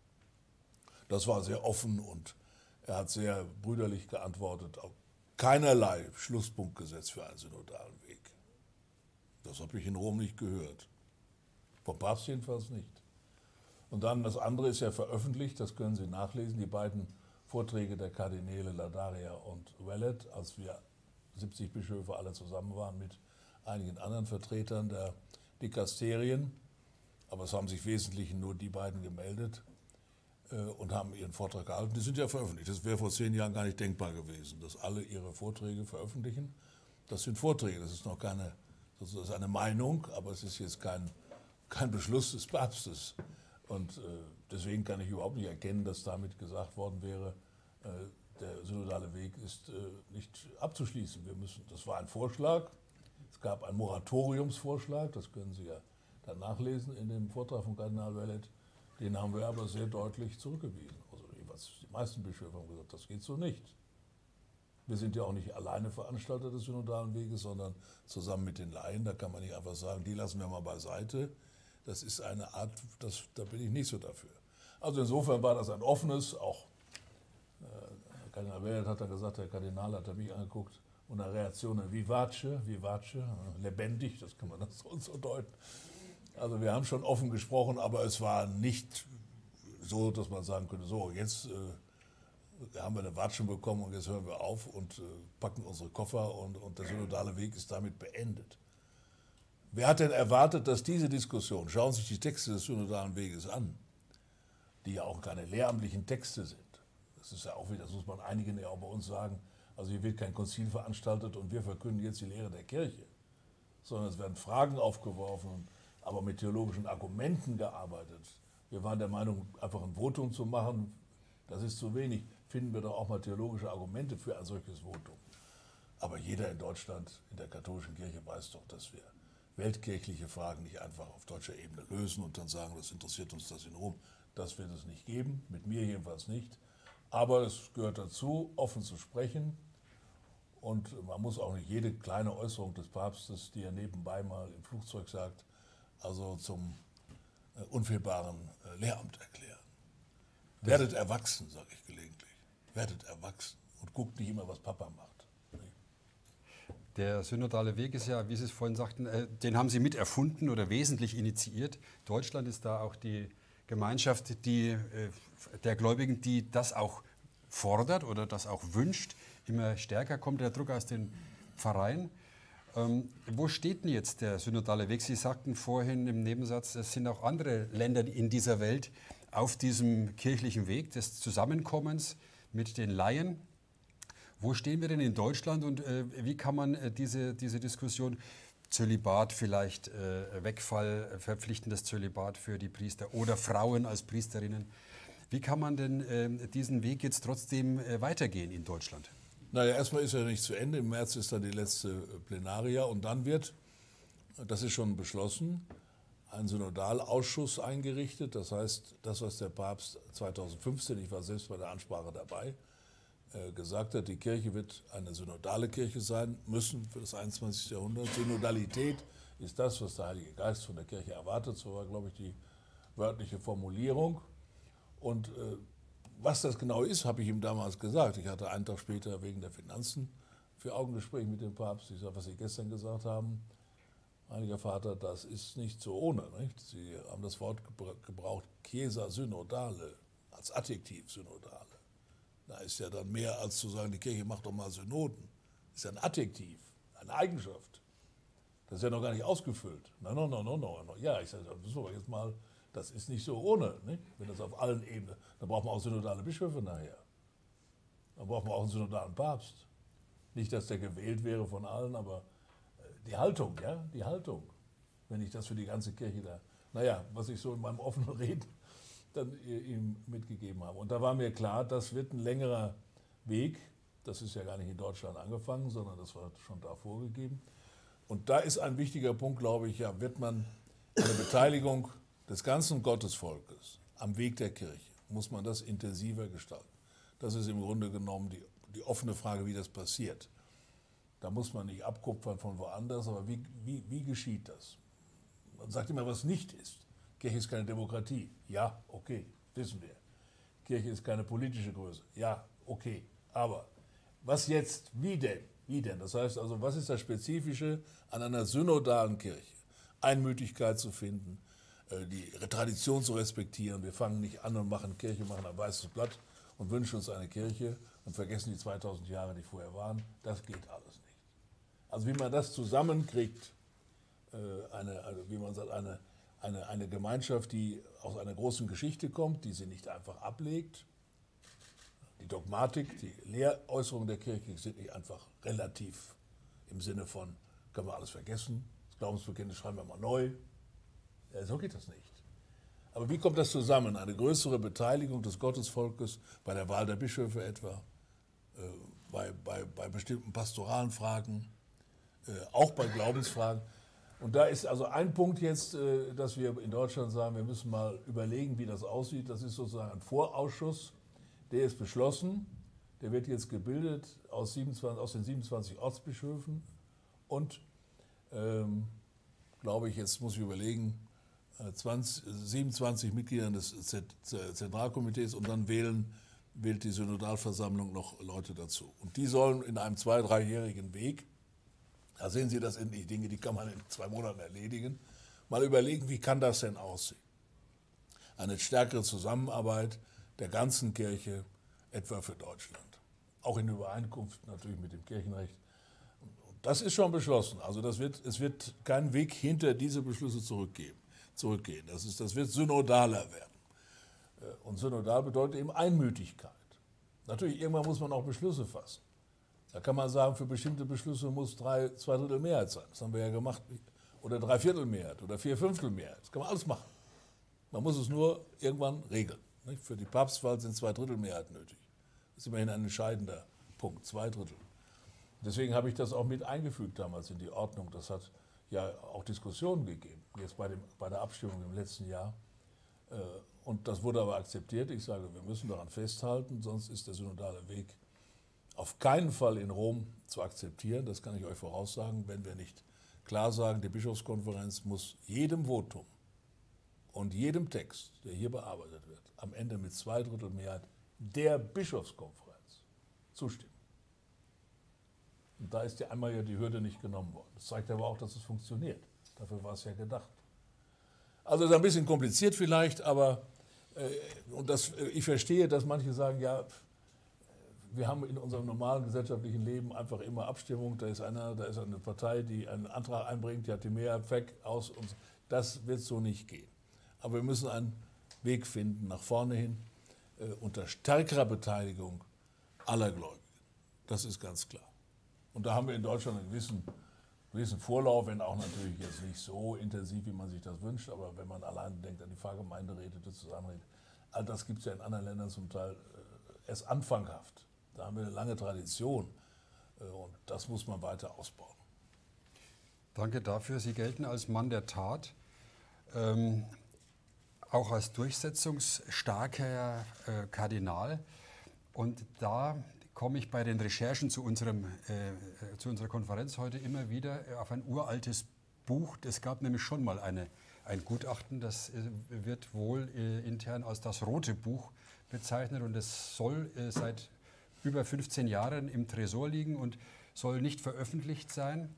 Das war sehr offen und er hat sehr brüderlich geantwortet, auch keinerlei Schlusspunkt gesetzt für einen synodalen Weg. Das habe ich in Rom nicht gehört. Vom Papst jedenfalls nicht. Und dann das andere ist ja veröffentlicht, das können Sie nachlesen, die beiden Vorträge der Kardinäle Ladaria und Ouellet, als wir 70 Bischöfe alle zusammen waren mit einigen anderen Vertretern der Dikasterien. Aber es haben sich wesentlich nur die beiden gemeldet und haben ihren Vortrag gehalten. Die sind ja veröffentlicht. Das wäre vor 10 Jahren gar nicht denkbar gewesen, dass alle ihre Vorträge veröffentlichen. Das sind Vorträge, das ist noch keine, sozusagen eine Meinung, aber es ist jetzt kein Beschluss des Papstes. Und deswegen kann ich überhaupt nicht erkennen, dass damit gesagt worden wäre, der synodale Weg ist nicht abzuschließen. Das war ein Vorschlag, es gab einen Moratoriumsvorschlag, das können Sie ja dann nachlesen in dem Vortrag von Kardinal Ouellet. Den haben wir aber sehr deutlich zurückgewiesen. Also die meisten Bischöfe haben gesagt, das geht so nicht. Wir sind ja auch nicht alleine Veranstalter des synodalen Weges, sondern zusammen mit den Laien. Da kann man nicht einfach sagen, die lassen wir mal beiseite. Das ist eine Art, da bin ich nicht so dafür. Also insofern war das ein offenes, auch Kardinal Ouellet hat dann gesagt, der Kardinal hat mich angeguckt und eine Reaktion, vivace, lebendig, das kann man das so deuten. Also wir haben schon offen gesprochen, aber es war nicht so, dass man sagen könnte, so jetzt haben wir eine Watschen bekommen und jetzt hören wir auf und packen unsere Koffer und der synodale Weg ist damit beendet. Wer hat denn erwartet, dass diese Diskussion, schauen Sie sich die Texte des synodalen Weges an, die ja auch keine lehramtlichen Texte sind. Das ist ja auch wieder, das muss man einigen ja auch bei uns sagen, also hier wird kein Konzil veranstaltet und wir verkünden jetzt die Lehre der Kirche, sondern es werden Fragen aufgeworfen, aber mit theologischen Argumenten gearbeitet. Wir waren der Meinung, einfach ein Votum zu machen, das ist zu wenig. Finden wir doch auch mal theologische Argumente für ein solches Votum. Aber jeder in Deutschland, in der katholischen Kirche, weiß doch, dass wir weltkirchliche Fragen nicht einfach auf deutscher Ebene lösen und dann sagen, das interessiert uns das in Rom. Das wird es nicht geben, mit mir jedenfalls nicht. Aber es gehört dazu, offen zu sprechen. Und man muss auch nicht jede kleine Äußerung des Papstes, die er nebenbei mal im Flugzeug sagt, also zum unfehlbaren Lehramt erklären. Werdet erwachsen, sage ich gelegentlich. Werdet erwachsen und guckt nicht immer, was Papa macht.
Der synodale Weg ist ja, wie Sie es vorhin sagten, den haben Sie mit erfunden oder wesentlich initiiert. Deutschland ist da auch die Gemeinschaft der Gläubigen, die das auch fordert oder das auch wünscht. Immer stärker kommt der Druck aus den Pfarreien. Wo steht denn jetzt der synodale Weg? Sie sagten vorhin im Nebensatz, es sind auch andere Länder in dieser Welt auf diesem kirchlichen Weg des Zusammenkommens mit den Laien. Wo stehen wir denn in Deutschland und wie kann man diese Diskussion, Zölibat vielleicht, Wegfall, verpflichtendes Zölibat für die Priester oder Frauen als Priesterinnen, wie kann man denn diesen Weg jetzt trotzdem weitergehen in Deutschland?
Naja, erstmal ist er nicht zu Ende. Im März ist dann die letzte Plenaria und dann wird, das ist schon beschlossen, ein Synodalausschuss eingerichtet. Das heißt, das, was der Papst 2015, ich war selbst bei der Ansprache dabei, gesagt hat, die Kirche wird eine synodale Kirche sein müssen für das 21. Jahrhundert. Synodalität ist das, was der Heilige Geist von der Kirche erwartet. So war, glaube ich, die wörtliche Formulierung. Und was das genau ist, habe ich ihm damals gesagt. Ich hatte einen Tag später wegen der Finanzen für Augengespräch mit dem Papst. Ich sage, was Sie gestern gesagt haben, Heiliger Vater, das ist nicht so ohne. Nicht? Sie haben das Wort gebraucht, Chiesa synodale, als Adjektiv synodale. Da ist ja dann mehr als zu sagen, die Kirche macht doch mal Synoden. Das ist ja ein Adjektiv, eine Eigenschaft. Das ist ja noch gar nicht ausgefüllt. No. Ja, ich sage, das müssen wir jetzt mal, das ist nicht so ohne. Nicht? Wenn das auf allen Ebenen, dann braucht man auch synodale Bischöfe nachher. Dann braucht man auch einen synodalen Papst. Nicht, dass der gewählt wäre von allen, aber die Haltung, ja, die Haltung. Wenn ich das für die ganze Kirche da, naja, was ich so in meinem offenen Reden dann ihm mitgegeben habe. Und da war mir klar, das wird ein längerer Weg. Das ist ja gar nicht in Deutschland angefangen, sondern das war schon da vorgegeben. Und da ist ein wichtiger Punkt, glaube ich, ja, wird man eine Beteiligung des ganzen Gottesvolkes am Weg der Kirche, muss man das intensiver gestalten. Das ist im Grunde genommen die offene Frage, wie das passiert. Da muss man nicht abkupfern von woanders, aber wie geschieht das? Man sagt immer, was nicht ist. Kirche ist keine Demokratie. Ja, okay, wissen wir. Kirche ist keine politische Größe. Ja, okay. Aber was jetzt? Wie denn? Wie denn? Das heißt also, was ist das Spezifische an einer synodalen Kirche? Einmütigkeit zu finden, die Tradition zu respektieren. Wir fangen nicht an und machen Kirche, machen ein weißes Blatt und wünschen uns eine Kirche und vergessen die 2000 Jahre, die vorher waren. Das geht alles nicht. Also wie man das zusammenkriegt, wie man sagt, eine Gemeinschaft, die aus einer großen Geschichte kommt, die sie nicht einfach ablegt. Die Dogmatik, die Lehräußerungen der Kirche sind nicht einfach relativ im Sinne von, können wir alles vergessen, das Glaubensbekenntnis schreiben wir mal neu. Ja, so geht das nicht. Aber wie kommt das zusammen? Eine größere Beteiligung des Gottesvolkes bei der Wahl der Bischöfe etwa, bei bestimmten pastoralen Fragen, auch bei Glaubensfragen. Und da ist also ein Punkt jetzt, dass wir in Deutschland sagen, wir müssen mal überlegen, wie das aussieht. Das ist sozusagen ein Vorausschuss, der ist beschlossen. Der wird jetzt gebildet aus den 27 Ortsbischöfen und, glaube ich, jetzt muss ich überlegen, 27 Mitgliedern des Zentralkomitees und dann wählt die Synodalversammlung noch Leute dazu. Und die sollen in einem 2-, 3-jährigen Weg, da sehen Sie, das sind nicht Dinge, die kann man in 2 Monaten erledigen, mal überlegen, wie kann das denn aussehen? Eine stärkere Zusammenarbeit der ganzen Kirche, etwa für Deutschland. Auch in Übereinkunft natürlich mit dem Kirchenrecht. Und Das ist schon beschlossen. Also es wird keinen Weg hinter diese Beschlüsse zurückgehen. Das wird synodaler werden. Und synodal bedeutet eben Einmütigkeit. Natürlich, irgendwann muss man auch Beschlüsse fassen. Da kann man sagen, für bestimmte Beschlüsse muss 2/3 Mehrheit sein. Das haben wir ja gemacht. Oder 3/4 Mehrheit oder 4/5 Mehrheit. Das kann man alles machen. Man muss es nur irgendwann regeln. Nicht? Für die Papstwahl sind 2/3 Mehrheit nötig. Das ist immerhin ein entscheidender Punkt, 2/3. Deswegen habe ich das auch mit eingefügt damals in die Ordnung. Das hat ja auch Diskussionen gegeben, jetzt bei der Abstimmung im letzten Jahr. Und das wurde aber akzeptiert. Ich sage, wir müssen daran festhalten, sonst ist der synodale Weg auf keinen Fall in Rom zu akzeptieren. Das kann ich euch voraussagen, wenn wir nicht klar sagen, die Bischofskonferenz muss jedem Votum und jedem Text, der hier bearbeitet wird, am Ende mit 2/3 Mehrheit der Bischofskonferenz zustimmen. Und da ist ja einmal die Hürde nicht genommen worden. Das zeigt aber auch, dass es funktioniert. Dafür war es ja gedacht. Also ist ein bisschen kompliziert vielleicht, aber ich verstehe, dass manche sagen, ja, wir haben in unserem normalen gesellschaftlichen Leben einfach immer Abstimmung. Da ist eine Partei, die einen Antrag einbringt, die hat die Mehrheit, weg, aus. Und das wird so nicht gehen. Aber wir müssen einen Weg finden nach vorne hin unter stärkerer Beteiligung aller Gläubigen. Das ist ganz klar. Und da haben wir in Deutschland einen gewissen Vorlauf, wenn auch natürlich jetzt nicht so intensiv, wie man sich das wünscht, aber wenn man allein denkt an die Pfarrgemeinderäte, die Zusammenräte, all das gibt es ja in anderen Ländern zum Teil erst anfanghaft. Da haben wir eine lange Tradition und das muss man weiter ausbauen.
Danke dafür. Sie gelten als Mann der Tat, auch als durchsetzungsstarker Kardinal. Und da komme ich bei den Recherchen zu unserer Konferenz heute immer wieder auf ein uraltes Buch. Es gab nämlich schon mal ein Gutachten, das wird wohl intern als das Rote Buch bezeichnet und es soll seit über 15 Jahren im Tresor liegen und soll nicht veröffentlicht sein.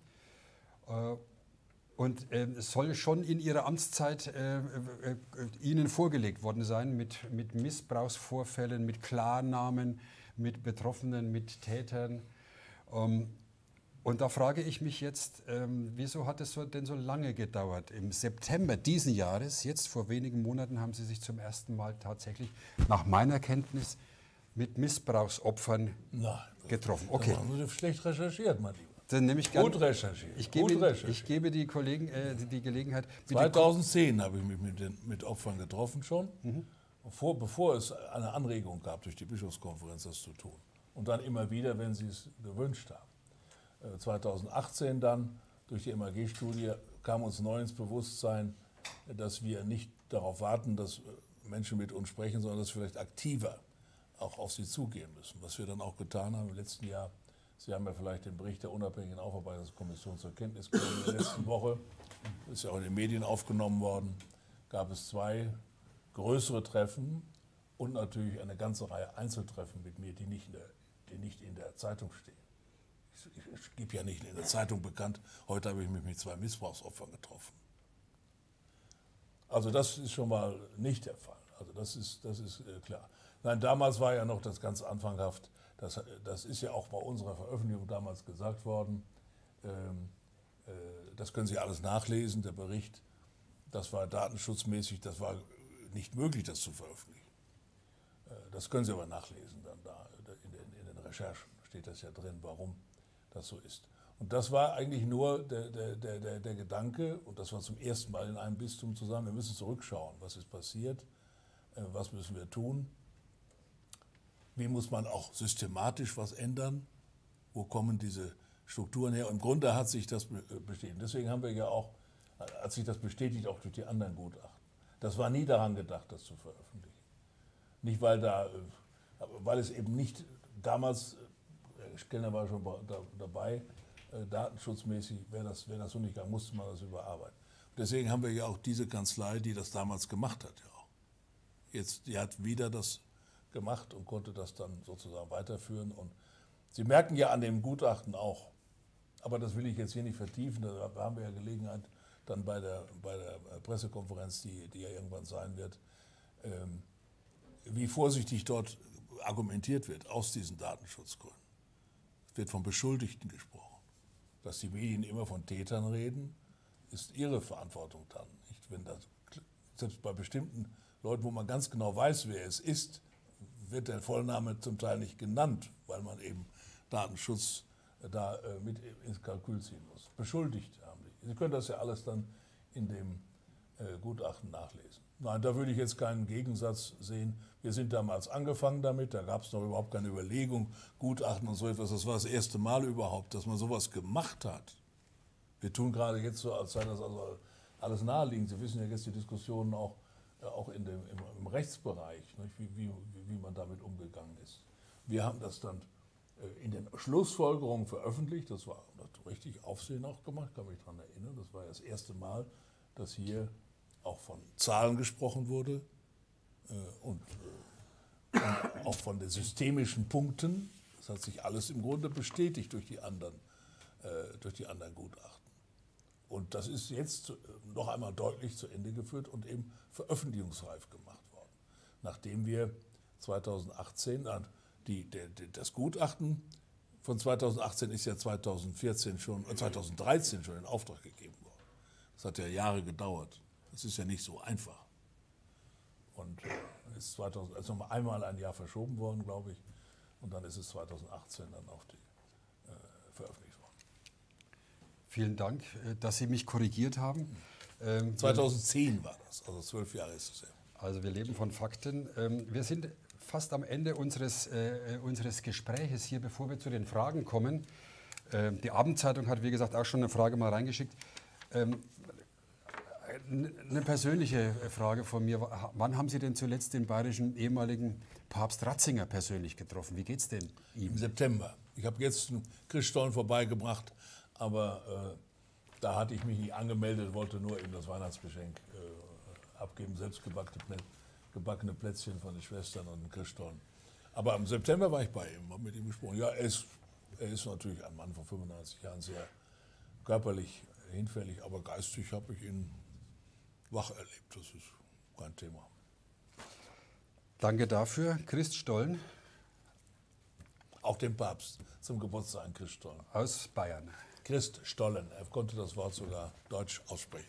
Und es soll schon in Ihrer Amtszeit Ihnen vorgelegt worden sein mit Missbrauchsvorfällen, mit Klarnamen, mit Betroffenen, mit Tätern. Und da frage ich mich jetzt, wieso hat es denn so lange gedauert? Im September diesen Jahres, jetzt vor wenigen Monaten, haben Sie sich zum ersten Mal tatsächlich, nach meiner Kenntnis, mit Missbrauchsopfern getroffen. Okay.
Da haben Sie schlecht recherchiert, mein Lieber.
Dann nehme ich
Gut recherchiert.
Ich gebe die Kollegen die Gelegenheit.
2010 habe ich mich mit Opfern getroffen schon, bevor es eine Anregung gab durch die Bischofskonferenz, das zu tun. Und dann immer wieder, wenn sie es gewünscht haben. 2018 dann, durch die MAG-Studie, kam uns neu ins Bewusstsein, dass wir nicht darauf warten, dass Menschen mit uns sprechen, sondern dass wir vielleicht aktiver auch auf sie zugehen müssen. Was wir dann auch getan haben im letzten Jahr. Sie haben ja vielleicht den Bericht der unabhängigen Aufarbeitungskommission zur Kenntnis genommen in der letzten Woche. Das ist ja auch in den Medien aufgenommen worden. Gab es 2 größere Treffen und natürlich eine ganze Reihe Einzeltreffen mit mir, die nicht in der Zeitung stehen. Ich gebe ja nicht in der Zeitung bekannt, heute habe ich mich mit 2 Missbrauchsopfern getroffen. Also das ist schon mal nicht der Fall. Also das ist klar. Nein, damals war ja noch das ganz anfanghaft. Das ist ja auch bei unserer Veröffentlichung damals gesagt worden. Das können Sie alles nachlesen, der Bericht. Das war datenschutzmäßig, das war nicht möglich, das zu veröffentlichen. Das können Sie aber nachlesen, dann da in den Recherchen steht das ja drin, warum das so ist. Und das war eigentlich nur der Gedanke, und das war zum ersten Mal in einem Bistum zu sagen, wir müssen zurückschauen, was ist passiert, was müssen wir tun. Wie muss man auch systematisch was ändern? Wo kommen diese Strukturen her? Im Grunde hat sich das bestätigt. Deswegen haben wir ja auch, hat sich das bestätigt, auch durch die anderen Gutachten. Das war nie daran gedacht, das zu veröffentlichen. Nicht, weil es eben nicht damals, Herr Kellner war schon dabei, datenschutzmäßig wäre das so nicht gegangen, musste man das überarbeiten. Deswegen haben wir ja auch diese Kanzlei, die das damals gemacht hat, ja auch. Jetzt, die hat wieder das gemacht und konnte das dann sozusagen weiterführen. Und Sie merken ja an dem Gutachten auch, aber das will ich jetzt hier nicht vertiefen, da haben wir ja Gelegenheit dann bei der Pressekonferenz, die ja irgendwann sein wird, wie vorsichtig dort argumentiert wird aus diesen Datenschutzgründen. Es wird von Beschuldigten gesprochen. Dass die Medien immer von Tätern reden, ist ihre Verantwortung dann. Nicht? Wenn das, selbst bei bestimmten Leuten, wo man ganz genau weiß, wer es ist, wird der Vollname zum Teil nicht genannt, weil man eben Datenschutz da mit ins Kalkül ziehen muss. Beschuldigt haben die. Sie können das ja alles dann in dem Gutachten nachlesen. Nein, da würde ich jetzt keinen Gegensatz sehen. Wir sind damals angefangen damit, da gab es noch überhaupt keine Überlegung, Gutachten und so etwas. Das war das erste Mal überhaupt, dass man sowas gemacht hat. Wir tun gerade jetzt so, als sei das also alles naheliegend. Sie wissen ja jetzt die Diskussionen auch im Rechtsbereich, nicht, wie man damit umgegangen ist. Wir haben das dann in den Schlussfolgerungen veröffentlicht. Das war richtig Aufsehen auch gemacht, kann mich daran erinnern. Das war ja das erste Mal, dass hier auch von Zahlen gesprochen wurde und auch von den systemischen Punkten. Das hat sich alles im Grunde bestätigt durch die anderen Gutachten. Und das ist jetzt noch einmal deutlich zu Ende geführt und eben veröffentlichungsreif gemacht worden. Nachdem wir 2018, das Gutachten von 2018 ist ja 2013 schon in Auftrag gegeben worden. Das hat ja Jahre gedauert. Das ist ja nicht so einfach. Und ist also noch einmal ein Jahr verschoben worden, glaube ich. Und dann ist es 2018 dann auf die veröffentlicht worden.
Vielen Dank, dass Sie mich korrigiert haben.
2010 war das, also 12 Jahre ist es ja.
Also wir leben von Fakten. Wir sind fast am Ende unseres Gespräches hier, bevor wir zu den Fragen kommen. Die Abendzeitung hat, wie gesagt, auch schon eine Frage mal reingeschickt. Eine persönliche Frage von mir. Wann haben Sie denn zuletzt den bayerischen ehemaligen Papst Ratzinger persönlich getroffen? Wie geht's denn ihm?
Im September. Ich habe jetzt einen Christstollen vorbeigebracht, aber da hatte ich mich nicht angemeldet, wollte nur eben das Weihnachtsgeschenk abgeben, selbst gebackene Plätzchen von den Schwestern und einen Christstollen. Aber im September war ich bei ihm, habe mit ihm gesprochen. Ja, er ist natürlich ein Mann von 95 Jahren, sehr körperlich hinfällig, aber geistig habe ich ihn wach erlebt. Das ist kein Thema.
Danke dafür. Christstollen.
Auch dem Papst zum Geburtstag ein Christstollen.
Aus Bayern.
Christstollen. Er konnte das Wort sogar deutsch aussprechen.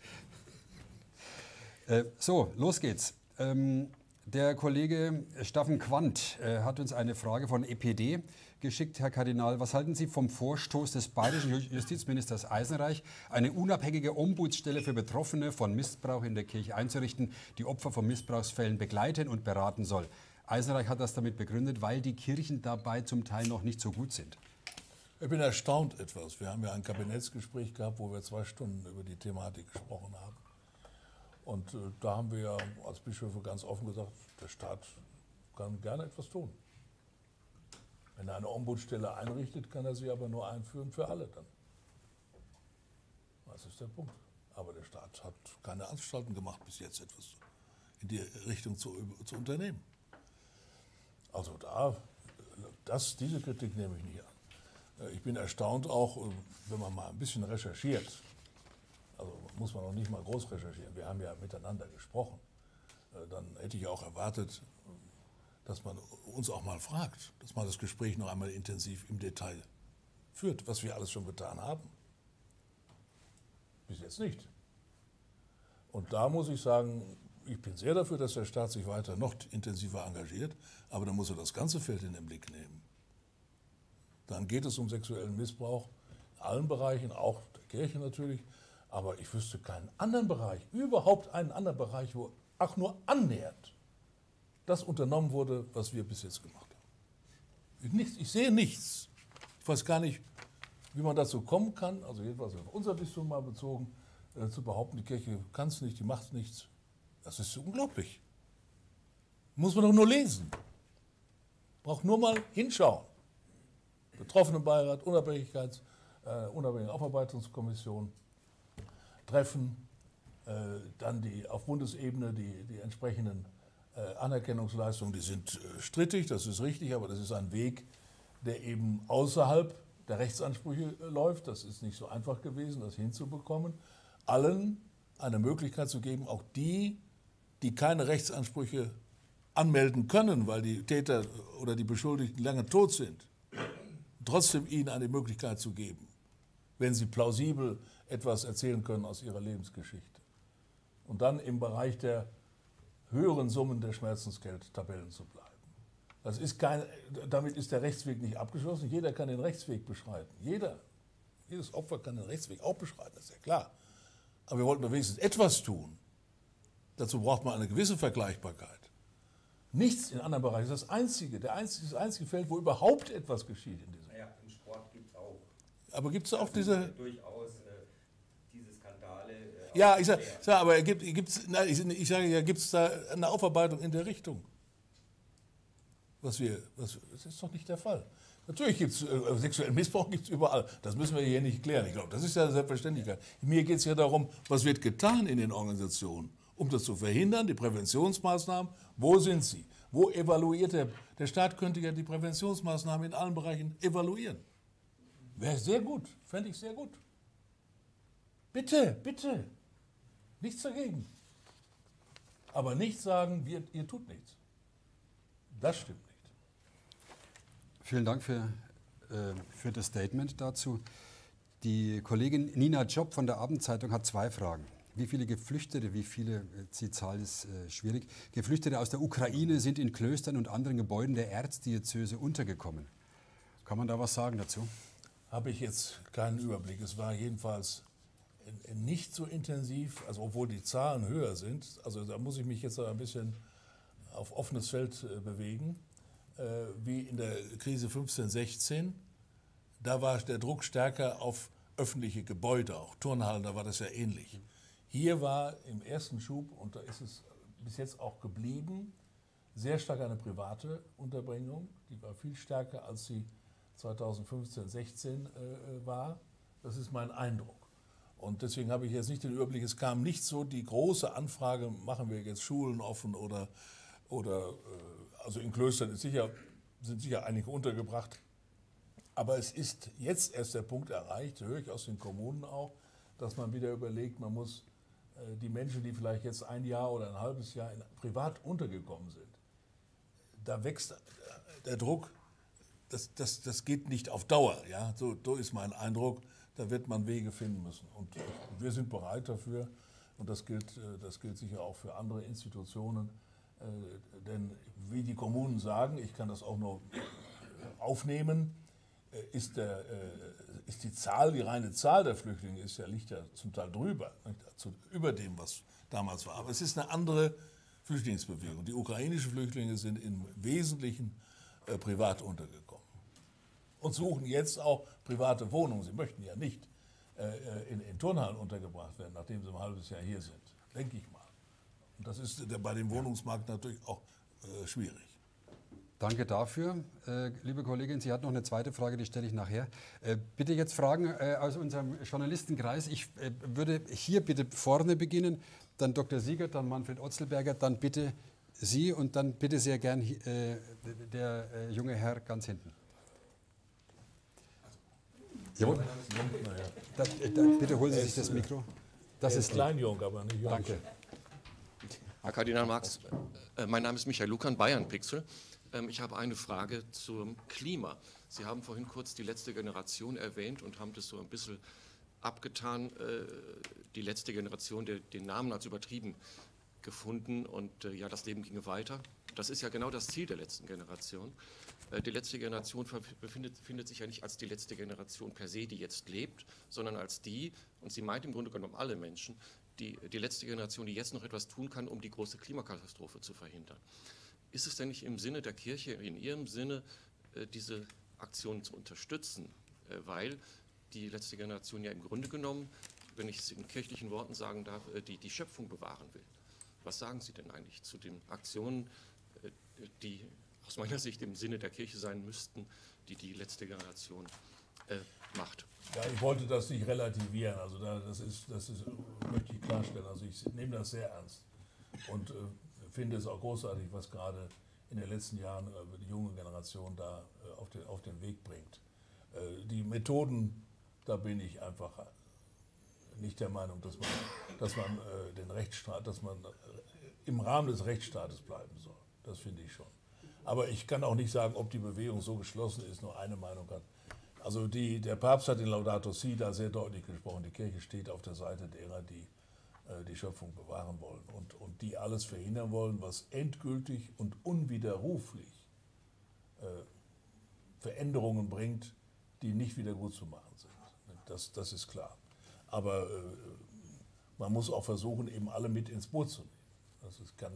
So, los geht's. Der Kollege Staffen Quandt hat uns eine Frage von EPD geschickt. Herr Kardinal, was halten Sie vom Vorstoß des bayerischen Justizministers Eisenreich, eine unabhängige Ombudsstelle für Betroffene von Missbrauch in der Kirche einzurichten, die Opfer von Missbrauchsfällen begleiten und beraten soll? Eisenreich hat das damit begründet, weil die Kirchen dabei zum Teil noch nicht so gut sind.
Ich bin erstaunt etwas. Wir haben ja ein Kabinettsgespräch gehabt, wo wir 2 Stunden über die Thematik gesprochen haben. Und da haben wir ja als Bischöfe ganz offen gesagt, der Staat kann gerne etwas tun. Wenn er eine Ombudsstelle einrichtet, kann er sie aber nur einführen für alle dann. Das ist der Punkt. Aber der Staat hat keine Anstalten gemacht, bis jetzt etwas in die Richtung zu unternehmen. Also diese Kritik nehme ich nicht an. Ich bin erstaunt auch, wenn man mal ein bisschen recherchiert. Also muss man noch nicht mal groß recherchieren. Wir haben ja miteinander gesprochen. Dann hätte ich auch erwartet, dass man uns auch mal fragt, dass man das Gespräch noch einmal intensiv im Detail führt, was wir alles schon getan haben. Bis jetzt nicht. Und da muss ich sagen, ich bin sehr dafür, dass der Staat sich weiter noch intensiver engagiert, aber dann muss er das ganze Feld in den Blick nehmen. Dann geht es um sexuellen Missbrauch in allen Bereichen, auch der Kirche natürlich. Aber ich wüsste keinen anderen Bereich, überhaupt einen anderen Bereich, wo auch nur annähernd das unternommen wurde, was wir bis jetzt gemacht haben. Ich sehe nichts. Ich weiß gar nicht, wie man dazu kommen kann, also jedenfalls auf unser Bistum mal bezogen, zu behaupten, die Kirche kann es nicht, die macht nichts. Das ist unglaublich. Muss man doch nur lesen. Braucht nur mal hinschauen. Betroffenenbeirat, unabhängige Aufarbeitungskommission, Treffen, dann auf Bundesebene die entsprechenden Anerkennungsleistungen, die sind strittig, das ist richtig, aber das ist ein Weg, der eben außerhalb der Rechtsansprüche läuft. Das ist nicht so einfach gewesen, das hinzubekommen. Allen eine Möglichkeit zu geben, auch die keine Rechtsansprüche anmelden können, weil die Täter oder die Beschuldigten lange tot sind, trotzdem ihnen eine Möglichkeit zu geben, wenn sie plausibel etwas erzählen können aus ihrer Lebensgeschichte. Und dann im Bereich der höheren Summen der Schmerzensgeldtabellen zu bleiben. Damit ist der Rechtsweg nicht abgeschlossen. Jeder kann den Rechtsweg beschreiten. Jedes Opfer kann den Rechtsweg auch beschreiten, das ist ja klar. Aber wir wollten doch wenigstens etwas tun. Dazu braucht man eine gewisse Vergleichbarkeit. Nichts in anderen Bereichen. Das ist das einzige Feld, wo überhaupt etwas geschieht in diesem.
Naja, im Sport gibt es auch.
Aber gibt es auch diese...
Durchaus diese Skandale.
Ja, ich sage, aber gibt es da eine Aufarbeitung in der Richtung? Das ist doch nicht der Fall. Natürlich gibt es sexuellen Missbrauch, gibt's überall. Das müssen wir hier nicht klären. Ich glaube, das ist ja eine Selbstverständlichkeit. Mir geht es ja darum, was wird getan in den Organisationen, um das zu verhindern, die Präventionsmaßnahmen, wo sind sie? Wo evaluiert der Staat könnte ja die Präventionsmaßnahmen in allen Bereichen evaluieren. Wäre sehr gut, fände ich sehr gut. Bitte, bitte, nichts dagegen. Aber nicht sagen, ihr tut nichts. Das stimmt nicht.
Vielen Dank für das Statement dazu. Die Kollegin Nina Job von der Abendzeitung hat 2 Fragen. Wie viele Geflüchtete, die Zahl ist schwierig, Geflüchtete aus der Ukraine sind in Klöstern und anderen Gebäuden der Erzdiözese untergekommen? Kann man da was sagen dazu?
Habe ich jetzt keinen Überblick. Es war jedenfalls nicht so intensiv, also obwohl die Zahlen höher sind. Also da muss ich mich jetzt ein bisschen auf offenes Feld bewegen, wie in der Krise 15, 16. Da war der Druck stärker auf öffentliche Gebäude, auch Turnhallen, da war das ja ähnlich. Hier war im ersten Schub, und da ist es bis jetzt auch geblieben, sehr stark eine private Unterbringung. Die war viel stärker, als sie 2015, 16 war. Das ist mein Eindruck. Und deswegen habe ich jetzt nicht den Überblick, es kam nicht so die große Anfrage, machen wir jetzt Schulen offen oder also in Klöstern sind sicher einige untergebracht. Aber es ist jetzt erst der Punkt erreicht, höre ich aus den Kommunen auch, dass man wieder überlegt, man muss die Menschen, die vielleicht jetzt ein Jahr oder ein halbes Jahr privat untergekommen sind, da wächst der Druck, das geht nicht auf Dauer. Ja? So ist mein Eindruck, da wird man Wege finden müssen. Und wir sind bereit dafür, und das gilt sicher auch für andere Institutionen. Denn wie die Kommunen sagen, ich kann das auch nur aufnehmen, ist die reine Zahl der Flüchtlinge liegt ja zum Teil drüber, über dem, was damals war. Aber es ist eine andere Flüchtlingsbewegung. Die ukrainischen Flüchtlinge sind im Wesentlichen privat untergekommen und suchen jetzt auch private Wohnungen. Sie möchten ja nicht in Turnhallen untergebracht werden, nachdem sie ein halbes Jahr hier sind, denke ich mal. Und das ist bei dem Wohnungsmarkt natürlich auch schwierig.
Danke dafür, liebe Kollegin. Sie hat noch eine zweite Frage, die stelle ich nachher. Bitte jetzt Fragen aus unserem Journalistenkreis. Ich würde hier bitte vorne beginnen, dann Dr. Siegert, dann Manfred Otzelberger, dann bitte Sie und dann bitte sehr gern der junge Herr ganz hinten. Jawohl. Bitte holen Sie sich das Mikro.
Das ist kleinjung, aber nicht jung.
Danke.
Herr Kardinal Marx, mein Name ist Michael Lukan, Bayern-Pixel. Ich habe eine Frage zum Klima. Sie haben vorhin kurz die letzte Generation erwähnt und haben das so ein bisschen abgetan, die letzte Generation, den Namen als übertrieben gefunden und ja, das Leben ginge weiter. Das ist ja genau das Ziel der letzten Generation. Die letzte Generation befindet sich ja nicht als die letzte Generation per se, die jetzt lebt, sondern als die, und sie meint im Grunde genommen alle Menschen, die letzte Generation, die jetzt noch etwas tun kann, um die große Klimakatastrophe zu verhindern. Ist es denn nicht im Sinne der Kirche, in Ihrem Sinne, diese Aktion zu unterstützen, weil die letzte Generation ja im Grunde genommen, wenn ich es in kirchlichen Worten sagen darf, die Schöpfung bewahren will? Was sagen Sie denn eigentlich zu den Aktionen, die aus meiner Sicht im Sinne der Kirche sein müssten, die letzte Generation macht?
Ja, ich wollte das nicht relativieren, also das möchte ich klarstellen. Also ich nehme das sehr ernst und finde es auch großartig, was gerade in den letzten Jahren die junge Generation da auf den Weg bringt. Die Methoden, da bin ich einfach nicht der Meinung, dass man den Rechtsstaat, dass man im Rahmen des Rechtsstaates bleiben soll. Das finde ich schon. Aber ich kann auch nicht sagen, ob die Bewegung so geschlossen ist, nur eine Meinung hat. Also der Papst hat in Laudato Si da sehr deutlich gesprochen, die Kirche steht auf der Seite derer, die die Schöpfung bewahren wollen und die alles verhindern wollen, was endgültig und unwiderruflich Veränderungen bringt, die nicht wieder gut zu machen sind. Das ist klar. Aber man muss auch versuchen, eben alle mit ins Boot zu nehmen.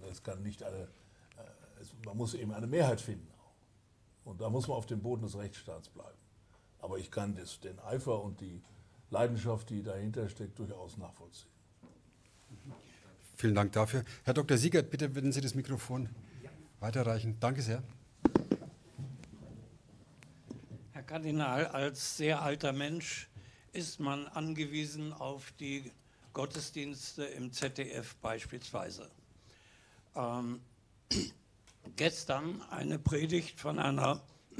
Man muss eben eine Mehrheit finden. Und da muss man auf dem Boden des Rechtsstaats bleiben. Aber ich kann den Eifer und die Leidenschaft, die dahinter steckt, durchaus nachvollziehen.
Vielen Dank dafür. Herr Dr. Siegert, bitte würden Sie das Mikrofon weiterreichen. Danke sehr.
Herr Kardinal, als sehr alter Mensch ist man angewiesen auf die Gottesdienste im ZDF beispielsweise. Gestern eine Predigt von einer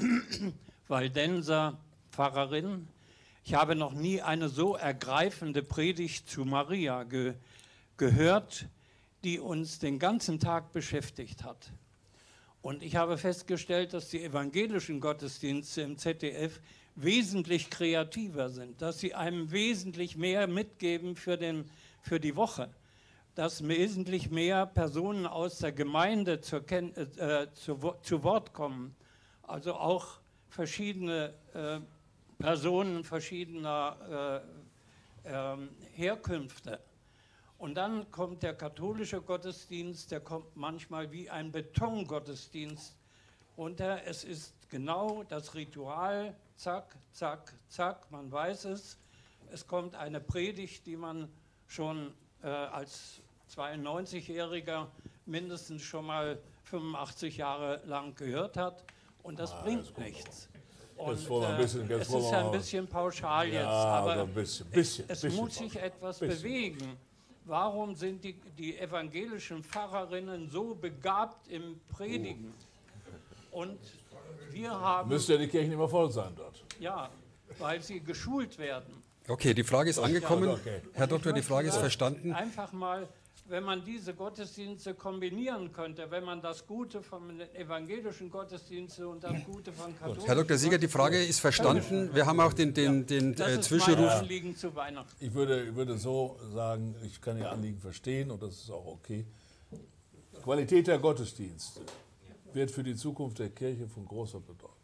Waldenser Pfarrerin. Ich habe noch nie eine so ergreifende Predigt zu Maria gehört, die uns den ganzen Tag beschäftigt hat. Und ich habe festgestellt, dass die evangelischen Gottesdienste im ZDF wesentlich kreativer sind, dass sie einem wesentlich mehr mitgeben für die Woche, dass wesentlich mehr Personen aus der Gemeinde zu Wort kommen, also auch verschiedene Personen verschiedener Herkünfte. Und dann kommt der katholische Gottesdienst, der kommt manchmal wie ein Betongottesdienst runter. Es ist genau das Ritual, zack, zack, zack, man weiß es. Es kommt eine Predigt, die man schon als 92-Jähriger mindestens schon mal 85 Jahre lang gehört hat. Und das bringt nichts. Und, es ist ein bisschen pauschal jetzt, aber es muss sich etwas bewegen. Warum sind die evangelischen Pfarrerinnen so begabt im Predigen? Und wir haben...
Müsste ja die Kirchen immer voll sein dort.
Ja, weil sie geschult werden.
Okay, die Frage ist angekommen.
Ja, okay.
Herr Doktor, die Frage ist verstanden.
Einfach mal, wenn man diese Gottesdienste kombinieren könnte, wenn man das Gute von den evangelischen Gottesdiensten und das Gute von katholischen...
Herr Dr. Sieger, die Frage ist verstanden. Wir haben auch den Zwischenruf.
Das ist mein Anliegen zu Weihnachten.
Ich würde so sagen, ich kann Ihr Anliegen verstehen und das ist auch okay. Qualität der Gottesdienste wird für die Zukunft der Kirche von großer Bedeutung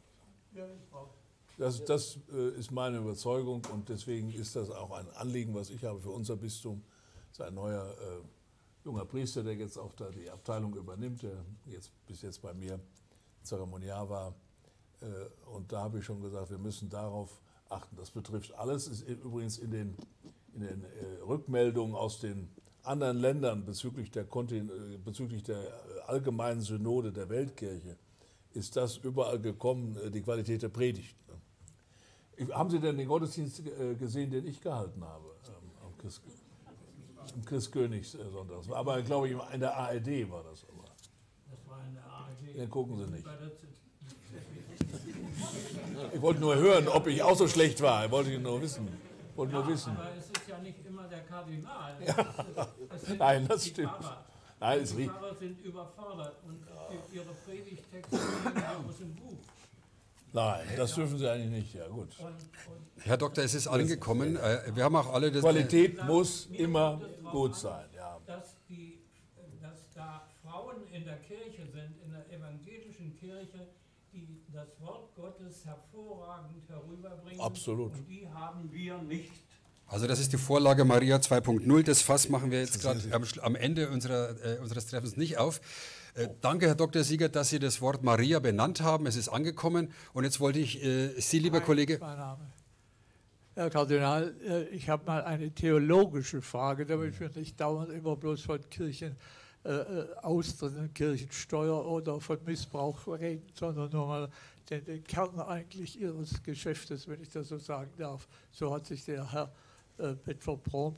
sein. Das ist meine Überzeugung und deswegen ist das auch ein Anliegen, was ich habe für unser Bistum. Das ist ein neuer junger Priester, der jetzt auch da die Abteilung übernimmt, der bis jetzt bei mir Zeremoniar war. Und da habe ich schon gesagt, wir müssen darauf achten. Das betrifft alles, ist übrigens in den Rückmeldungen aus den anderen Ländern bezüglich der allgemeinen Synode der Weltkirche, ist das überall gekommen, die Qualität der Predigt. Haben Sie denn den Gottesdienst gesehen, den ich gehalten habe am Christkönigssonntag? Aber glaube ich, in der ARD war das. Aber.
Das war in der ARD.
Den gucken Sie nicht. Ich wollte nur hören, ob ich auch so schlecht war. Ich wollte nur wissen.
Aber es ist ja nicht immer der Kardinal.
Nein, das stimmt. Nein,
die Pfarrer sind überfordert und ihre Predigttexte nehmen aus dem Buch.
Nein, das dürfen Sie eigentlich nicht. Ja, gut.
Herr Doktor, es ist angekommen. Wir haben auch alle das.
Qualität muss immer gut sein. Ja.
Dass da Frauen in der Kirche sind, in der evangelischen Kirche, die das Wort Gottes hervorragend herüberbringen.
Absolut.
Und die haben wir nicht.
Also das ist die Vorlage Maria 2.0. Das Fass machen wir jetzt gerade am Ende unseres Treffens nicht auf. Danke, Herr Dr. Siegert, dass Sie das Wort Maria benannt haben. Es ist angekommen. Und jetzt wollte ich Sie, lieber Kollege...
Mein Name. Herr Kardinal, ich habe mal eine theologische Frage, damit wir nicht dauernd immer bloß von Kirchenaustritten, Kirchensteuer oder von Missbrauch reden, sondern nur mal den Kern eigentlich Ihres Geschäftes, wenn ich das so sagen darf. So hat sich der Herr Bedford-Brom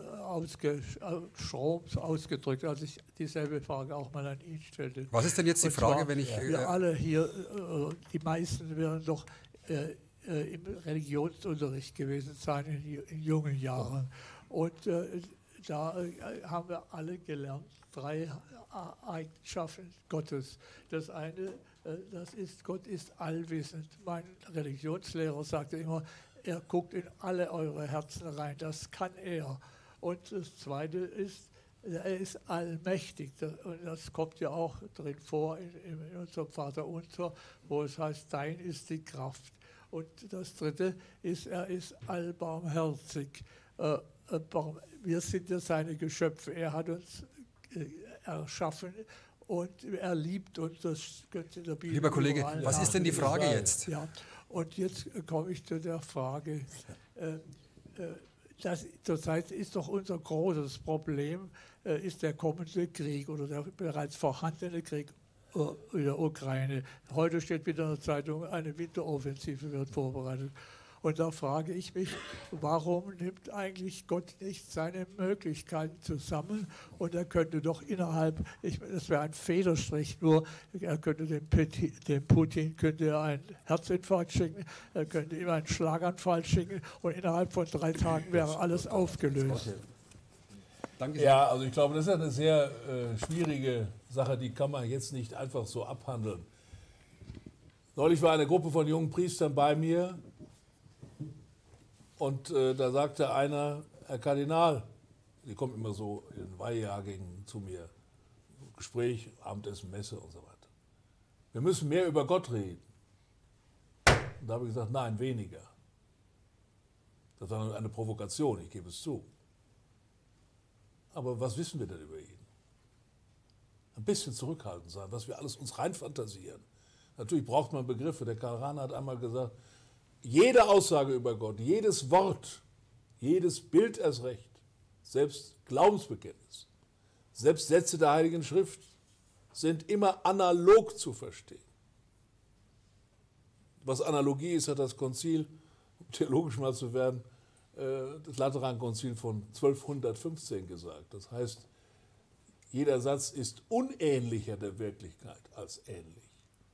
ausgedrückt, als ich dieselbe Frage auch mal an ihn stellte.
Was ist denn jetzt die Frage, wenn ich...
Wir alle hier, die meisten werden doch im Religionsunterricht gewesen sein in jungen Jahren. Und da haben wir alle gelernt, 3 Eigenschaften Gottes. Das eine Gott ist allwissend. Mein Religionslehrer sagte immer, er guckt in alle eure Herzen rein, das kann er. Und das Zweite ist, er ist allmächtig. Und das kommt ja auch drin vor in unserem Vater unser, wo es heißt, dein ist die Kraft. Und das Dritte ist, er ist allbarmherzig. Wir sind ja seine Geschöpfe. Er hat uns erschaffen und er liebt uns. Das könnte in der Bibel.
Lieber Kollege, was ist denn die Frage jetzt?
Ja, und jetzt komme ich zu der Frage. Zurzeit ist doch unser großes Problem, ist der kommende Krieg oder der bereits vorhandene Krieg in der Ukraine. Heute steht wieder in der Zeitung, eine Winteroffensive wird vorbereitet. Und da frage ich mich, warum nimmt eigentlich Gott nicht seine Möglichkeiten zusammen? Und er könnte doch innerhalb, das wäre ein Federstrich, nur er könnte dem Putin könnte er einen Herzinfarkt schicken, er könnte ihm einen Schlaganfall schicken und innerhalb von 3 Tagen wäre alles aufgelöst.
Okay. Danke. Ja, also ich glaube, das ist eine sehr schwierige Sache, die kann man jetzt nicht einfach so abhandeln. Neulich war eine Gruppe von jungen Priestern bei mir. Und da sagte einer, Herr Kardinal, die kommt immer so in Weihjahrgängen zu mir, Gespräch, Abendessen, Messe und so weiter. Wir müssen mehr über Gott reden. Und da habe ich gesagt, nein, weniger. Das war eine Provokation, ich gebe es zu. Aber was wissen wir denn über ihn? Ein bisschen zurückhaltend sein, was wir alles uns reinfantasieren. Natürlich braucht man Begriffe. Der Karl Rahner hat einmal gesagt, jede Aussage über Gott, jedes Wort, jedes Bild erst recht, selbst Glaubensbekenntnis, selbst Sätze der Heiligen Schrift sind immer analog zu verstehen. Was Analogie ist, hat das Konzil, um theologisch mal zu werden, das Laterankonzil von 1215 gesagt. Das heißt, jeder Satz ist unähnlicher der Wirklichkeit als ähnlich.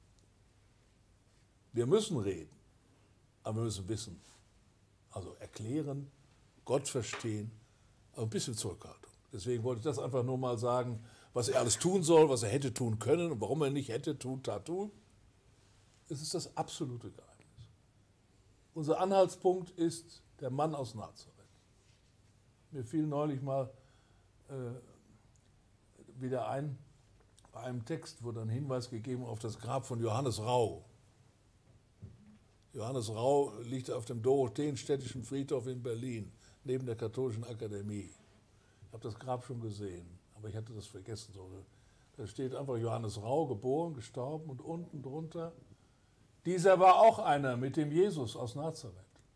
Wir müssen reden. Aber wir müssen wissen, also erklären, Gott verstehen, aber ein bisschen Zurückhaltung. Deswegen wollte ich das einfach nur mal sagen, was er alles tun soll, was er hätte tun können und warum er nicht hätte tun. Es ist das absolute Geheimnis. Unser Anhaltspunkt ist der Mann aus Nazareth. Mir fiel neulich mal wieder ein, bei einem Text wurde ein Hinweis gegeben auf das Grab von Johannes Rau. Johannes Rau liegt auf dem Dorotheenstädtischen Friedhof in Berlin, neben der Katholischen Akademie. Ich habe das Grab schon gesehen, aber ich hatte das vergessen. Da steht einfach Johannes Rau, geboren, gestorben und unten drunter, dieser war auch einer mit dem Jesus aus Nazareth.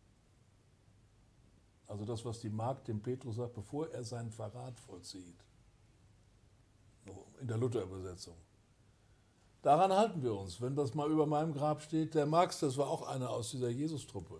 Also das, was die Magd dem Petrus sagt, bevor er seinen Verrat vollzieht. In der Luther-Übersetzung. Daran halten wir uns. Wenn das mal über meinem Grab steht, der Marx, das war auch einer aus dieser Jesus-Truppe.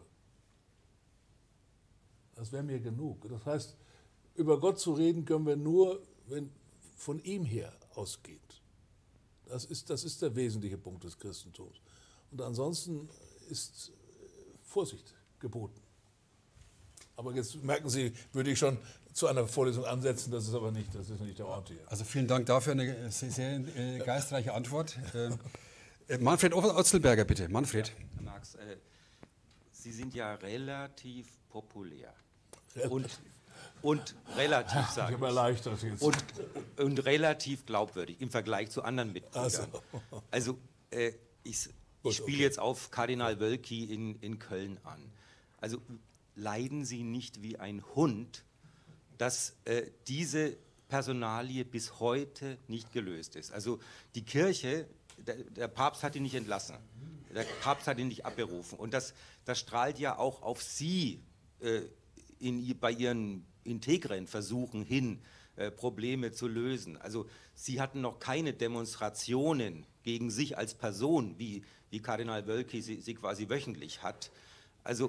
Das wäre mir genug. Das heißt, über Gott zu reden können wir nur, wenn von ihm her ausgeht. Das ist der wesentliche Punkt des Christentums. Und ansonsten ist Vorsicht geboten. Aber jetzt merken Sie, würde ich schon zu einer Vorlesung ansetzen, das ist aber nicht der Ort hier.
Also vielen Dank dafür, eine sehr geistreiche Antwort. Manfred Otzelberger, bitte. Manfred.
Herr Marx, Sie sind ja relativ populär. Und relativ, sage ich.
Erleichtert jetzt.
Und relativ glaubwürdig im Vergleich zu anderen Mitgliedern. Also ich spiele jetzt auf Kardinal Wölki in Köln an. Also leiden Sie nicht wie ein Hund, dass diese Personalie bis heute nicht gelöst ist. Also die Kirche, der Papst hat ihn nicht entlassen, der Papst hat ihn nicht abberufen. Und das strahlt ja auch auf Sie bei Ihren integren Versuchen hin, Probleme zu lösen. Also Sie hatten noch keine Demonstrationen gegen sich als Person, wie Kardinal Wölki sie quasi wöchentlich hat. Also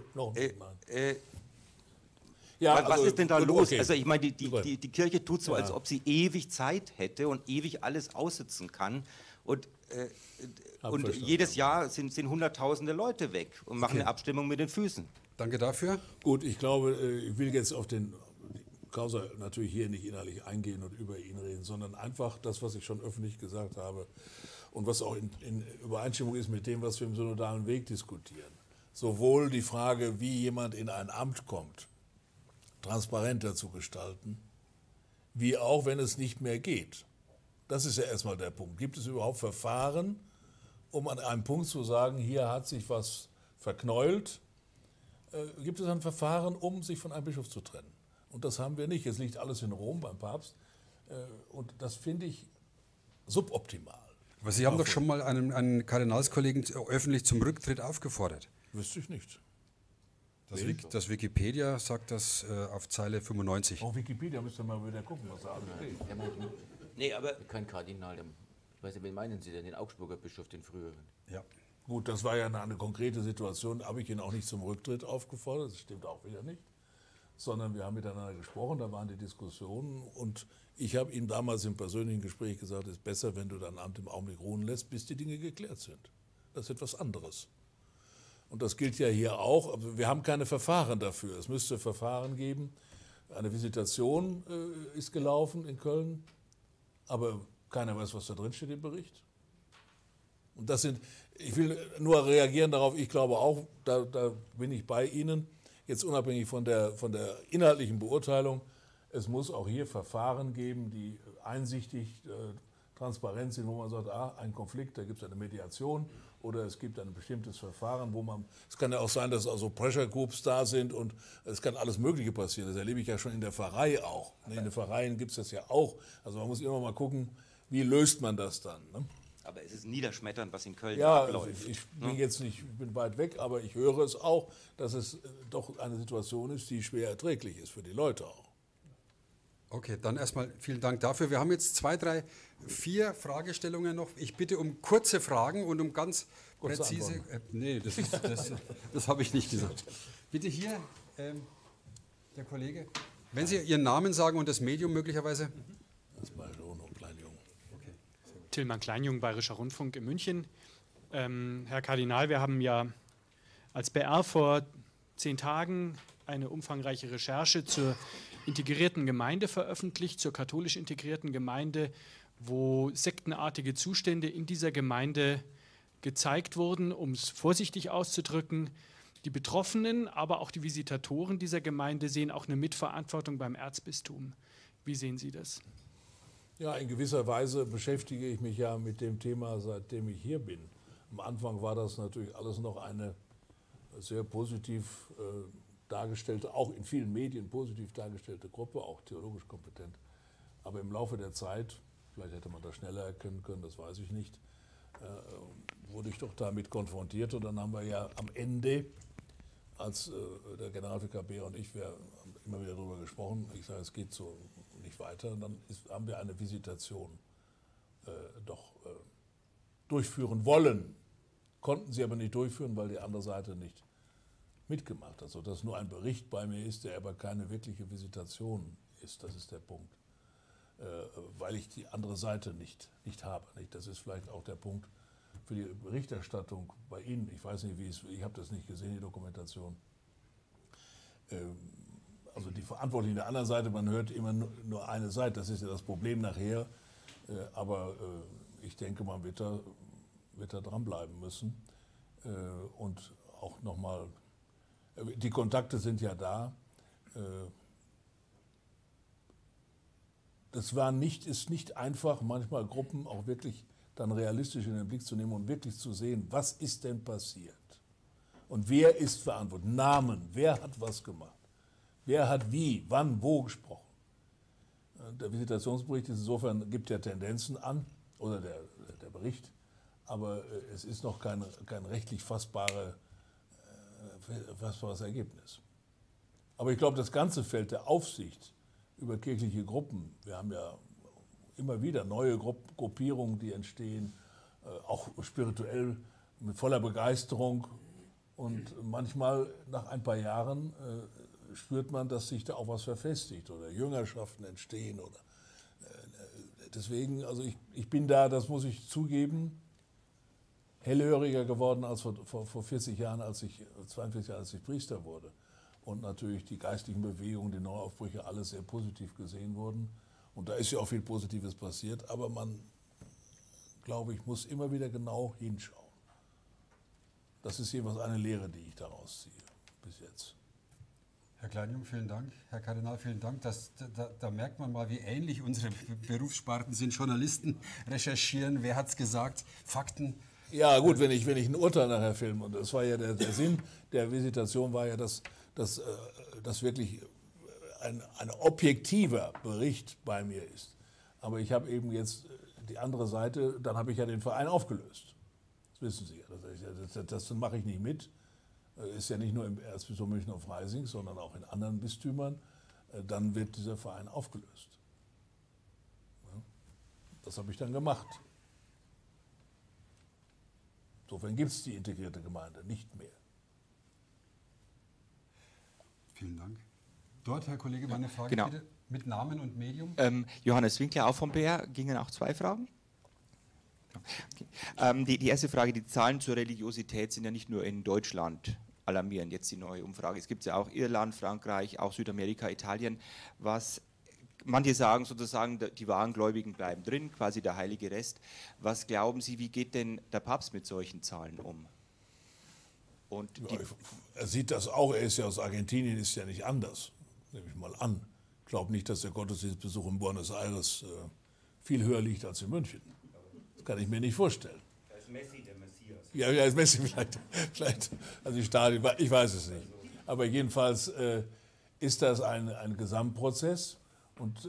ja,
was ist denn da los?
Okay.
Also ich meine, die Kirche tut so, als ob sie ewig Zeit hätte und ewig alles aussitzen kann. Und jedes Jahr sind Hunderttausende Leute weg und machen eine Abstimmung mit den Füßen.
Danke dafür.
Gut, ich glaube, ich will jetzt auf den Causa natürlich hier nicht innerlich eingehen und über ihn reden, sondern einfach das, was ich schon öffentlich gesagt habe. und was auch in Übereinstimmung ist mit dem, was wir im synodalen Weg diskutieren. Sowohl die Frage, wie jemand in ein Amt kommt, transparenter zu gestalten, wie auch, wenn es nicht mehr geht. Das ist ja erstmal der Punkt. Gibt es überhaupt Verfahren, um an einem Punkt zu sagen, hier hat sich was verknäult? Gibt es ein Verfahren, um sich von einem Bischof zu trennen? Und das haben wir nicht. Es liegt alles in Rom beim Papst. Und das finde ich suboptimal.
Aber Sie haben doch schon mal einen Kardinalskollegen öffentlich zum Rücktritt aufgefordert.
Wüsste ich nicht.
Das Wikipedia sagt das auf Zeile 95.
Auf Wikipedia müsst ihr mal wieder gucken, was da alles steht.
Nee, aber
Kein Kardinal. Ich weiß nicht, wen meinen Sie denn? Den Augsburger Bischof, den früheren?
Ja.
Gut, das war ja eine konkrete Situation, habe ich ihn auch nicht zum Rücktritt aufgefordert, das stimmt auch wieder nicht, sondern wir haben miteinander gesprochen, da waren die Diskussionen und ich habe ihm damals im persönlichen Gespräch gesagt, es ist besser, wenn du dein Amt im Augenblick ruhen lässt, bis die Dinge geklärt sind. Das ist etwas anderes. Und das gilt ja hier auch, aber wir haben keine Verfahren dafür. Es müsste Verfahren geben. Eine Visitation ist gelaufen in Köln, aber keiner weiß, was da drin steht im Bericht. Und das sind, ich will nur reagieren darauf, ich glaube auch, da bin ich bei Ihnen, jetzt unabhängig von der inhaltlichen Beurteilung, es muss auch hier Verfahren geben, die einsichtig, transparent sind, wo man sagt, ein Konflikt, da gibt es eine Mediation oder es gibt ein bestimmtes Verfahren, wo man, es kann ja auch sein, dass also Pressure Groups da sind und es kann alles Mögliche passieren. Das erlebe ich ja schon in der Pfarrei auch. In den Pfarreien gibt es das ja auch. Also man muss immer mal gucken, wie löst man das dann. Ne?
Aber es ist niederschmetternd, was in Köln
Ja,
abläuft.
ich bin jetzt nicht, ich bin weit weg, aber ich höre es auch, dass es doch eine Situation ist, die schwer erträglich ist für die Leute auch.
Okay, dann erstmal vielen Dank dafür. Wir haben jetzt 2, 3, 4 Fragestellungen noch. Ich bitte um kurze Fragen und um ganz
Kurze
präzise... nee, das habe ich nicht gesagt. Bitte hier, der Kollege. Wenn Sie Ihren Namen sagen und das Medium möglicherweise.
Das ist bei Lono Kleinjung.
Tillmann Kleinjung, Bayerischer Rundfunk in München. Herr Kardinal, wir haben ja als BR vor 10 Tagen eine umfangreiche Recherche zur integrierten Gemeinde veröffentlicht, zur katholisch integrierten Gemeinde, wo sektenartige Zustände in dieser Gemeinde gezeigt wurden, um es vorsichtig auszudrücken. Die Betroffenen, aber auch die Visitatoren dieser Gemeinde sehen auch eine Mitverantwortung beim Erzbistum. Wie sehen Sie das?
Ja, in gewisser Weise beschäftige ich mich ja mit dem Thema, seitdem ich hier bin. Am Anfang war das natürlich alles noch eine sehr positiv dargestellte, auch in vielen Medien positiv dargestellte Gruppe, auch theologisch kompetent. Aber im Laufe der Zeit, vielleicht hätte man das schneller erkennen können, das weiß ich nicht, wurde ich doch damit konfrontiert. Und dann haben wir ja am Ende, als der Generalvikar Beer und ich, wir haben immer wieder darüber gesprochen, ich sage, es geht so nicht weiter. Und dann haben wir eine Visitation durchführen wollen, konnten sie aber nicht durchführen, weil die andere Seite nicht mitgemacht hat. Also dass nur ein Bericht bei mir ist, der aber keine wirkliche Visitation ist, das ist der Punkt. Weil ich die andere Seite nicht habe. Nicht? Das ist vielleicht auch der Punkt für die Berichterstattung bei Ihnen. Ich weiß nicht, ich habe das nicht gesehen, die Dokumentation. Also die Verantwortlichen der anderen Seite, man hört immer nur eine Seite, das ist ja das Problem nachher. Aber ich denke, man wird da dranbleiben müssen. Und auch nochmal, die Kontakte sind ja da. Das ist nicht einfach, manchmal Gruppen auch wirklich dann realistisch in den Blick zu nehmen und wirklich zu sehen, was ist denn passiert? Und wer ist verantwortlich? Namen, wer hat was gemacht? Wer hat wie, wann, wo gesprochen? Der Visitationsbericht ist insofern, gibt ja Tendenzen an, oder der Bericht, aber es ist noch kein rechtlich fassbares Ergebnis. Aber ich glaube, das ganze Feld der Aufsicht über kirchliche Gruppen, wir haben ja immer wieder neue Gruppierungen, die entstehen, auch spirituell mit voller Begeisterung. Und manchmal nach ein paar Jahren spürt man, dass sich da auch was verfestigt oder Jüngerschaften entstehen. Deswegen, also ich bin da, das muss ich zugeben, hellhöriger geworden als vor 40 Jahren, 42 Jahren, als ich Priester wurde. Und natürlich die geistlichen Bewegungen, die Neuaufbrüche, alles sehr positiv gesehen wurden. Und da ist ja auch viel Positives passiert, aber man glaube ich, muss immer wieder genau hinschauen. Das ist jeweils eine Lehre, die ich daraus ziehe, bis jetzt.
Herr Kleinjung, vielen Dank. Herr Kardinal, vielen Dank. Da merkt man mal, wie ähnlich unsere Berufssparten sind. Journalisten recherchieren, wer hat es gesagt, Fakten.
Ja gut, wenn ich ein Urteil nachher filme, und das war ja der Sinn der Visitation, war ja, dass wirklich ein objektiver Bericht bei mir ist. Aber ich habe eben jetzt die andere Seite, dann habe ich ja den Verein aufgelöst. Das wissen Sie ja. Das mache ich nicht mit. Ist ja nicht nur im Erzbistum München auf Freising, sondern auch in anderen Bistümern. Dann wird dieser Verein aufgelöst. Ja, das habe ich dann gemacht. Insofern gibt es die integrierte Gemeinde nicht mehr.
Vielen Dank. Dort, Herr Kollege, meine Frage
genau.
bitte mit Namen und Medium.
Johannes Winkler, auch vom BR, gingen auch 2 Fragen. Okay. Die erste Frage, die Zahlen zur Religiosität sind ja nicht nur in Deutschland alarmierend, jetzt die neue Umfrage. Es gibt ja auch Irland, Frankreich, auch Südamerika, Italien. Manche sagen sozusagen, die wahren Gläubigen bleiben drin, quasi der heilige Rest. Was glauben Sie, wie geht denn der Papst mit solchen Zahlen um? Und
er sieht das auch, er ist ja aus Argentinien, ist ja nicht anders, nehme ich mal an. Ich glaube nicht, dass der Gottesdienstbesuch in Buenos Aires viel höher liegt als in München. Das kann ich mir nicht vorstellen.
Da ist Messi der Messias.
Ja, ist Messi vielleicht also die Stadien, ich weiß es nicht. Aber jedenfalls ist das ein Gesamtprozess. Und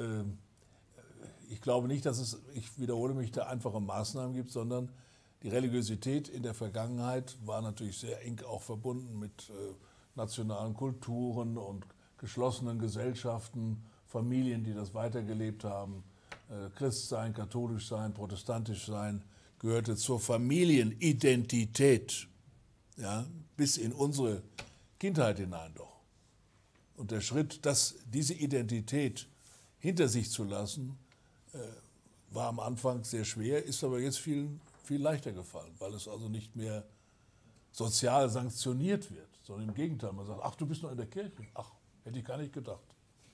ich glaube nicht, dass es, ich wiederhole mich, da einfache Maßnahmen gibt, sondern die Religiosität in der Vergangenheit war natürlich sehr eng auch verbunden mit nationalen Kulturen und geschlossenen Gesellschaften, Familien, die das weitergelebt haben. Christ sein, katholisch sein, protestantisch sein, gehörte zur Familienidentität, ja, bis in unsere Kindheit hinein doch. Und der Schritt, diese Identität hinter sich zu lassen, war am Anfang sehr schwer, ist aber jetzt viel leichter gefallen, weil es also nicht mehr sozial sanktioniert wird, sondern im Gegenteil, man sagt, ach, du bist noch in der Kirche, ach, hätte ich gar nicht gedacht.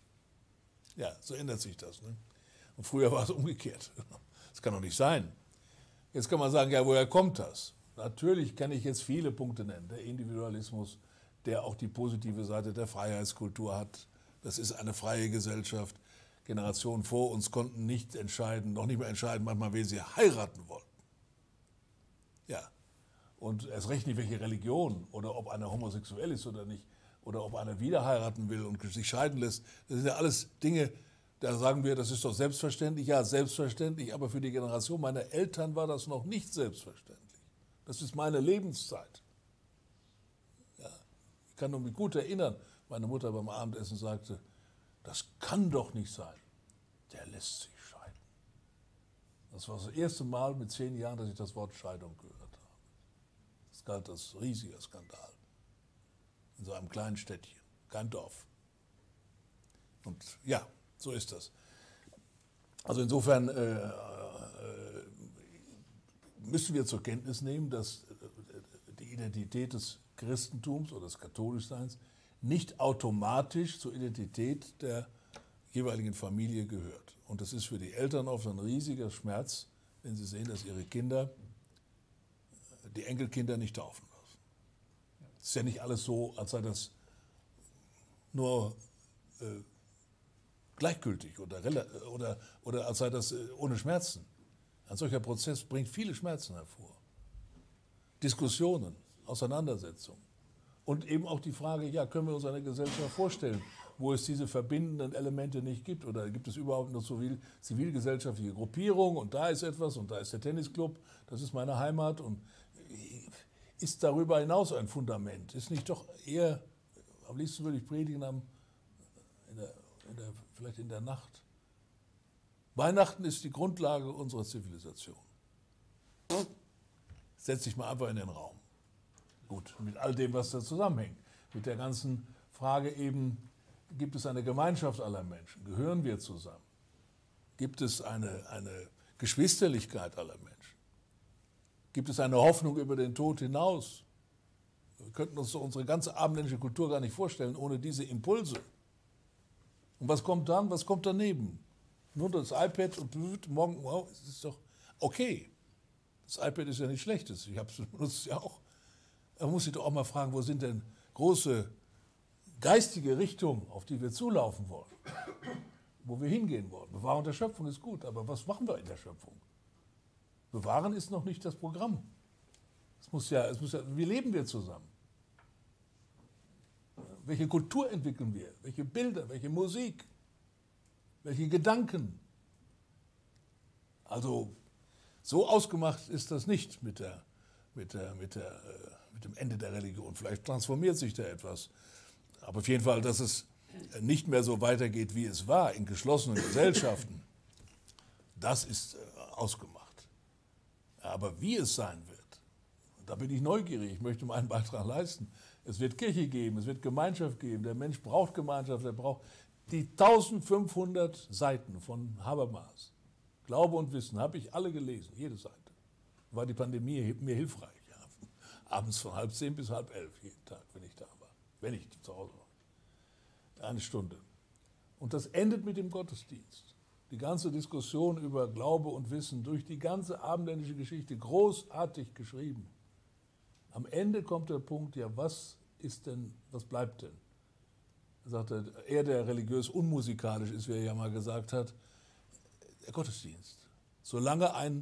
Ja, so ändert sich das. Ne? Und früher war es umgekehrt. Das kann doch nicht sein. Jetzt kann man sagen, ja, woher kommt das? Natürlich kann ich jetzt viele Punkte nennen. Der Individualismus, der auch die positive Seite der Freiheitskultur hat. Das ist eine freie Gesellschaft. Generationen vor uns konnten nicht entscheiden, noch nicht mehr entscheiden, manchmal, wen sie heiraten wollten. Ja. Und erst recht nicht, welche Religion oder ob einer homosexuell ist oder nicht. Oder ob einer wieder heiraten will und sich scheiden lässt. Das sind ja alles Dinge, da sagen wir, das ist doch selbstverständlich. Ja, selbstverständlich, aber für die Generation meiner Eltern war das noch nicht selbstverständlich. Das ist meine Lebenszeit. Ja. Ich kann mich gut erinnern, meine Mutter beim Abendessen sagte, das kann doch nicht sein. Der lässt sich scheiden. Das war das erste Mal mit 10 Jahren, dass ich das Wort Scheidung gehört habe. Das galt als riesiger Skandal. In so einem kleinen Städtchen, kein Dorf. Und ja, so ist das. Also insofern müssen wir zur Kenntnis nehmen, dass die Identität des Christentums oder des Katholischseins nicht automatisch zur Identität der jeweiligen Familie gehört. Und das ist für die Eltern oft ein riesiger Schmerz, wenn sie sehen, dass ihre Kinder die Enkelkinder nicht taufen lassen. Es ist ja nicht alles so, als sei das nur gleichgültig oder als sei das ohne Schmerzen. Ein solcher Prozess bringt viele Schmerzen hervor. Diskussionen, Auseinandersetzungen. Und eben auch die Frage, ja, können wir uns eine Gesellschaft vorstellen, wo es diese verbindenden Elemente nicht gibt? Oder gibt es überhaupt noch so zivilgesellschaftliche Gruppierungen und da ist etwas und da ist der Tennisclub, das ist meine Heimat. Und ist darüber hinaus ein Fundament? Ist nicht doch eher, am liebsten würde ich predigen vielleicht in der Nacht. Weihnachten ist die Grundlage unserer Zivilisation. Setz dich mal einfach in den Raum. Gut, mit all dem, was da zusammenhängt. Mit der ganzen Frage eben, gibt es eine Gemeinschaft aller Menschen? Gehören wir zusammen? Gibt es eine Geschwisterlichkeit aller Menschen? Gibt es eine Hoffnung über den Tod hinaus? Wir könnten uns unsere ganze abendländische Kultur gar nicht vorstellen, ohne diese Impulse. Und was kommt dann? Was kommt daneben? Nur das iPad und morgen, wow, es ist doch Okay, das iPad ist ja nicht schlechtes, ich benutze es ja auch. Man muss sich doch auch mal fragen, wo sind denn große geistige Richtungen, auf die wir zulaufen wollen, wo wir hingehen wollen. Bewahrung der Schöpfung ist gut, aber was machen wir in der Schöpfung? Bewahren ist noch nicht das Programm. Wie leben wir zusammen? Welche Kultur entwickeln wir? Welche Bilder, welche Musik? Welche Gedanken? Also so ausgemacht ist das nicht mit dem Ende der Religion. Vielleicht transformiert sich da etwas. Aber auf jeden Fall, dass es nicht mehr so weitergeht, wie es war, in geschlossenen Gesellschaften, das ist ausgemacht. Aber wie es sein wird, da bin ich neugierig, ich möchte meinen Beitrag leisten. Es wird Kirche geben, es wird Gemeinschaft geben. Der Mensch braucht Gemeinschaft, er braucht die 1500 Seiten von Habermas. Glaube und Wissen, habe ich alle gelesen, jede Seite. War die Pandemie mir hilfreich. Ja. Abends von 9:30 bis 10:30 jeden Tag, wenn ich da war. Wenn ich zu Hause war. 1 Stunde. Und das endet mit dem Gottesdienst. Die ganze Diskussion über Glaube und Wissen durch die ganze abendländische Geschichte, großartig geschrieben. Am Ende kommt der Punkt, ja, was bleibt denn? Er sagte, der religiös unmusikalisch ist, wie er ja mal gesagt hat, der Gottesdienst. Solange ein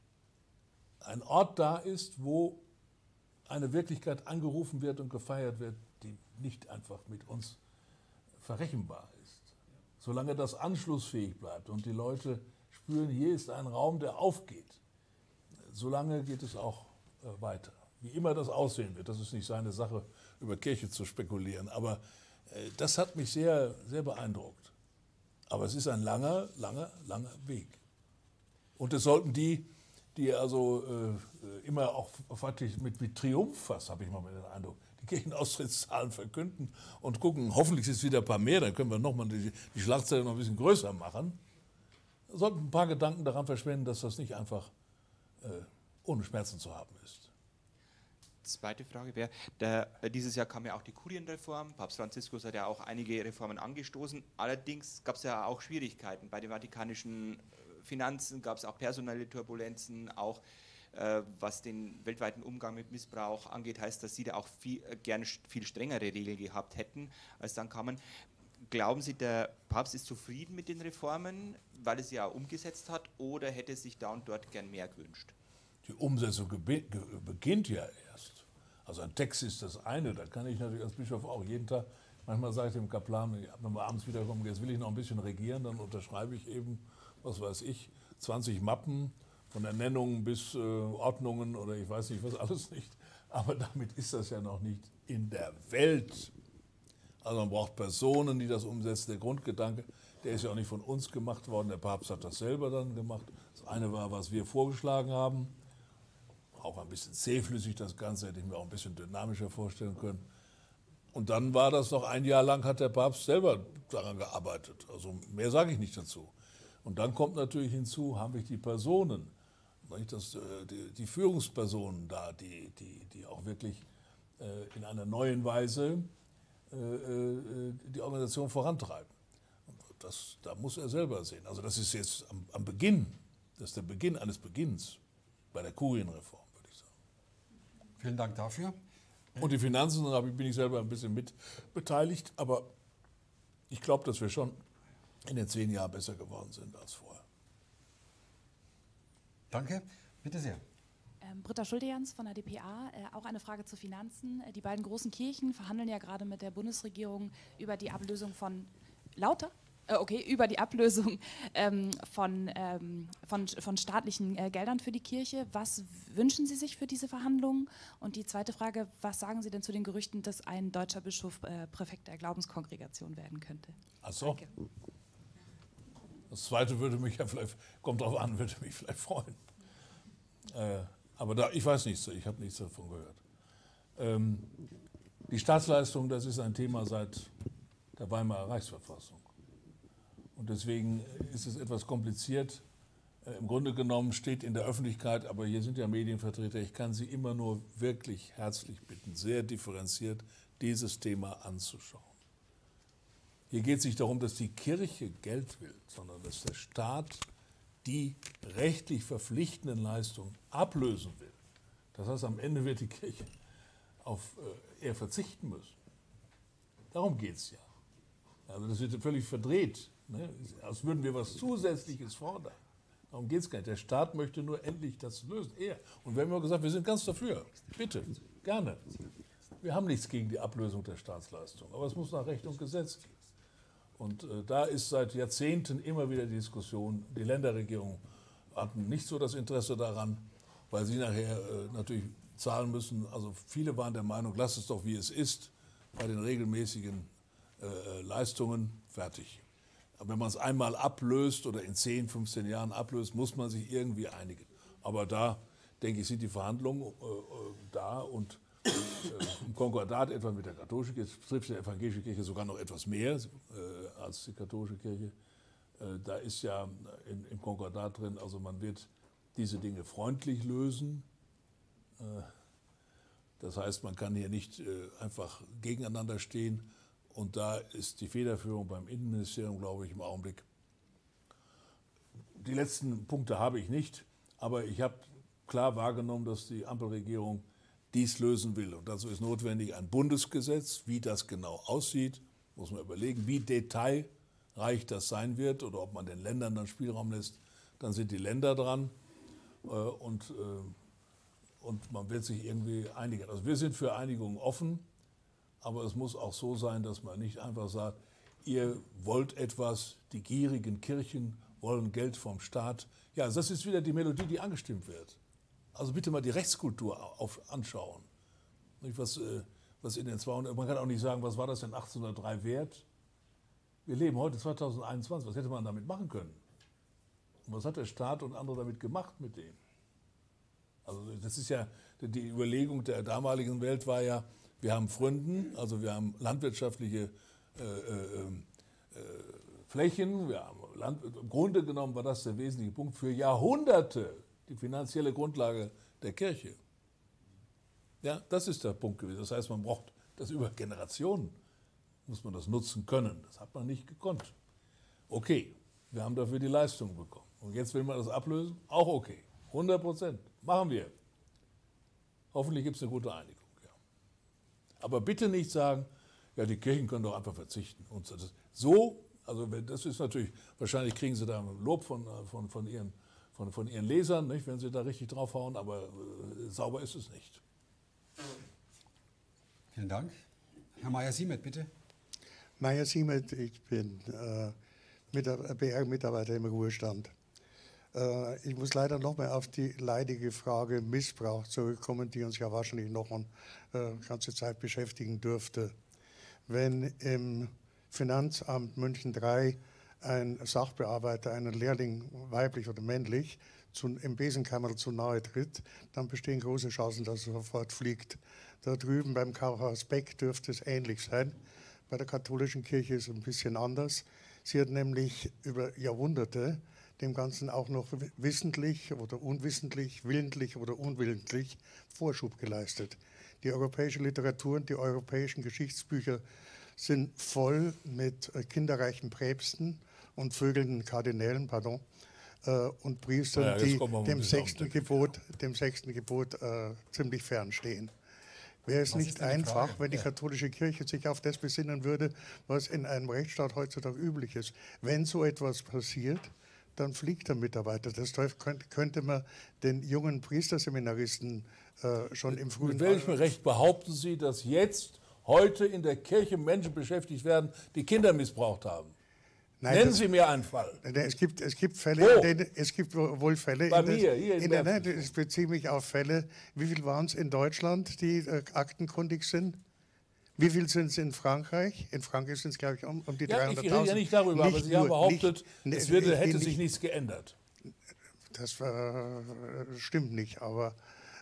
Ort da ist, wo eine Wirklichkeit angerufen wird und gefeiert wird, die nicht einfach mit uns verrechenbar ist. Solange das anschlussfähig bleibt und die Leute spüren, hier ist ein Raum, der aufgeht, solange geht es auch weiter. Wie immer das aussehen wird, das ist nicht seine Sache, über Kirche zu spekulieren, aber das hat mich sehr, sehr beeindruckt. Aber es ist ein langer, langer, langer Weg. Und es sollten die also immer auch mit Triumph fast, habe ich mal den Eindruck, die Kirchenaustrittszahlen verkünden und gucken, hoffentlich ist es wieder ein paar mehr, dann können wir nochmal die Schlagzeile noch ein bisschen größer machen. Da sollten ein paar Gedanken daran verschwenden, dass das nicht einfach ohne Schmerzen zu haben ist.
Zweite Frage wäre, dieses Jahr kam ja auch die Kurienreform. Papst Franziskus hat ja auch einige Reformen angestoßen. Allerdings gab es ja auch Schwierigkeiten. Bei den vatikanischen Finanzen gab es auch personelle Turbulenzen, auch was den weltweiten Umgang mit Missbrauch angeht, heißt, dass Sie da auch gerne viel strengere Regeln gehabt hätten, als dann kamen. Glauben Sie, der Papst ist zufrieden mit den Reformen, weil er sie ja umgesetzt hat, oder hätte er sich da und dort gern mehr gewünscht?
Die Umsetzung beginnt ja erst. Also ein Text ist das eine, da kann ich natürlich als Bischof auch jeden Tag, manchmal sage ich dem Kaplan, wenn wir abends wiederkommen, jetzt will ich noch ein bisschen regieren, dann unterschreibe ich eben, was weiß ich, 20 Mappen, von Ernennungen bis Ordnungen oder ich weiß nicht was alles nicht. Aber damit ist das ja noch nicht in der Welt. Also man braucht Personen, die das umsetzen. Der Grundgedanke, der ist ja auch nicht von uns gemacht worden, der Papst hat das selber dann gemacht. Das eine war, was wir vorgeschlagen haben. Auch ein bisschen zähflüssig das Ganze, hätte ich mir auch ein bisschen dynamischer vorstellen können. Und dann war das noch ein Jahr lang, hat der Papst selber daran gearbeitet. Also mehr sage ich nicht dazu. Und dann kommt natürlich hinzu, haben wir die Personen, die Führungspersonen da, die auch wirklich in einer neuen Weise die Organisation vorantreiben. Und da muss er selber sehen. Also das ist jetzt am Beginn, das ist der Beginn eines Beginns bei der Kurienreform.
Vielen Dank dafür.
Und die Finanzen, da bin ich selber ein bisschen mit beteiligt, aber ich glaube, dass wir schon in den 10 Jahren besser geworden sind als vorher.
Danke, bitte sehr.
Britta Schulte-Jans von der dpa, auch eine Frage zu Finanzen. Die beiden großen Kirchen verhandeln ja gerade mit der Bundesregierung über die Ablösung von über die Ablösung von staatlichen Geldern für die Kirche. Was wünschen Sie sich für diese Verhandlungen? Und die zweite Frage, was sagen Sie denn zu den Gerüchten, dass ein deutscher Bischof Präfekt der Glaubenskongregation werden könnte?
Ach so. Danke. Das zweite würde mich ja vielleicht, kommt drauf an, würde mich vielleicht freuen. Aber ich weiß nichts, ich habe nichts davon gehört. Die Staatsleistung, das ist ein Thema seit der Weimarer Reichsverfassung. Und deswegen ist es etwas kompliziert. Im Grunde genommen steht in der Öffentlichkeit, aber hier sind ja Medienvertreter, ich kann Sie immer nur wirklich herzlich bitten, sehr differenziert dieses Thema anzuschauen. Hier geht es nicht darum, dass die Kirche Geld will, sondern dass der Staat die rechtlich verpflichtenden Leistungen ablösen will, das heißt, am Ende wird die Kirche auf eher verzichten müssen. Darum geht es ja. Also das wird völlig verdreht, ne? Als würden wir was Zusätzliches fordern. Darum geht es gar nicht. Der Staat möchte nur endlich das lösen. Er. Und wir haben immer gesagt, wir sind ganz dafür. Bitte, gerne. Wir haben nichts gegen die Ablösung der Staatsleistung. Aber es muss nach Recht und Gesetz gehen. Und da ist seit Jahrzehnten immer wieder die Diskussion. Die Länderregierungen hatten nicht so das Interesse daran, weil sie nachher natürlich zahlen müssen. Also viele waren der Meinung, lasst es doch wie es ist, bei den regelmäßigen Leistungen, fertig. Aber wenn man es einmal ablöst oder in 10, 15 Jahren ablöst, muss man sich irgendwie einigen. Aber da, denke ich, sind die Verhandlungen da und im Konkordat etwa mit der katholischen Kirche, trifft die evangelische Kirche sogar noch etwas mehr als die katholische Kirche. Da ist ja im Konkordat drin, also man wird diese Dinge freundlich lösen. Das heißt, man kann hier nicht einfach gegeneinander stehen. Und da ist die Federführung beim Innenministerium, glaube ich, im Augenblick. Die letzten Punkte habe ich nicht, aber ich habe klar wahrgenommen, dass die Ampelregierung dies lösen will. Und dazu ist notwendig ein Bundesgesetz. Wie das genau aussieht, muss man überlegen, wie detailreich das sein wird oder ob man den Ländern dann Spielraum lässt. Dann sind die Länder dran und man wird sich irgendwie einigen. Also wir sind für Einigungen offen, aber es muss auch so sein, dass man nicht einfach sagt, ihr wollt etwas, die gierigen Kirchen wollen Geld vom Staat. Ja, das ist wieder die Melodie, die angestimmt wird. Also bitte mal die Rechtskultur anschauen. Was in den 200, man kann auch nicht sagen, was war das denn 1803 wert? Wir leben heute 2021, was hätte man damit machen können? Und was hat der Staat und andere damit gemacht mit dem? Also das ist ja, die Überlegung der damaligen Welt war ja, wir haben Pfründen, also wir haben landwirtschaftliche Flächen, im Grunde genommen war das der wesentliche Punkt für Jahrhunderte, die finanzielle Grundlage der Kirche. Ja, das ist der Punkt gewesen. Das heißt, man braucht das über Generationen, muss man das nutzen können. Das hat man nicht gekonnt. Okay, wir haben dafür die Leistung bekommen. Und jetzt will man das ablösen? Auch okay. 100%. Machen wir. Hoffentlich gibt es eine gute Einigung. Ja. Aber bitte nicht sagen, ja, die Kirchen können doch einfach verzichten. Und so, also das ist natürlich, wahrscheinlich kriegen sie da Lob von ihren Lesern, nicht, wenn sie da richtig draufhauen, aber sauber ist es nicht.
Vielen Dank. Herr Meyer-Siemert, bitte.
Meyer-Siemert, ich bin BR-Mitarbeiter im Ruhestand. Ich muss leider noch mal auf die leidige Frage Missbrauch zurückkommen, die uns ja wahrscheinlich noch eine ganze Zeit beschäftigen dürfte. Wenn im Finanzamt München 3 ein Sachbearbeiter einen Lehrling, weiblich oder männlich, im Besenkammer zu nahe tritt, dann bestehen große Chancen, dass er sofort fliegt. Da drüben beim Kaufhaus Beck dürfte es ähnlich sein. Bei der katholischen Kirche ist es ein bisschen anders. Sie hat nämlich über Jahrhunderte dem Ganzen auch noch wissentlich oder unwissentlich, willentlich oder unwillentlich Vorschub geleistet. Die europäische Literatur und die europäischen Geschichtsbücher sind voll mit kinderreichen Päpsten und vögelnden Kardinälen, und Priestern, die dem sechsten Gebot ziemlich fernstehen. Wäre es nicht einfach, wenn die katholische Kirche sich auf das besinnen würde, was in einem Rechtsstaat heutzutage üblich ist? Wenn so etwas passiert, dann fliegt der Mitarbeiter. Das könnte man den jungen Priesterseminaristen schon im frühen...
Mit welchem Recht behaupten Sie, dass jetzt, heute in der Kirche Menschen beschäftigt werden, die Kinder missbraucht haben? Nein, nennen Sie mir einen Fall.
Es gibt Fälle, es gibt wohl Fälle.
Bei mir, hier in der...
Nein, ich beziehe mich auf Fälle. Wie viel waren es in Deutschland, die aktenkundig sind? Wie viel sind es in Frankreich? In Frankreich sind es, glaube ich, um die 300.000.
Ich rede ja nicht darüber, aber Sie haben behauptet, es hätte sich nichts geändert.
Das stimmt nicht, aber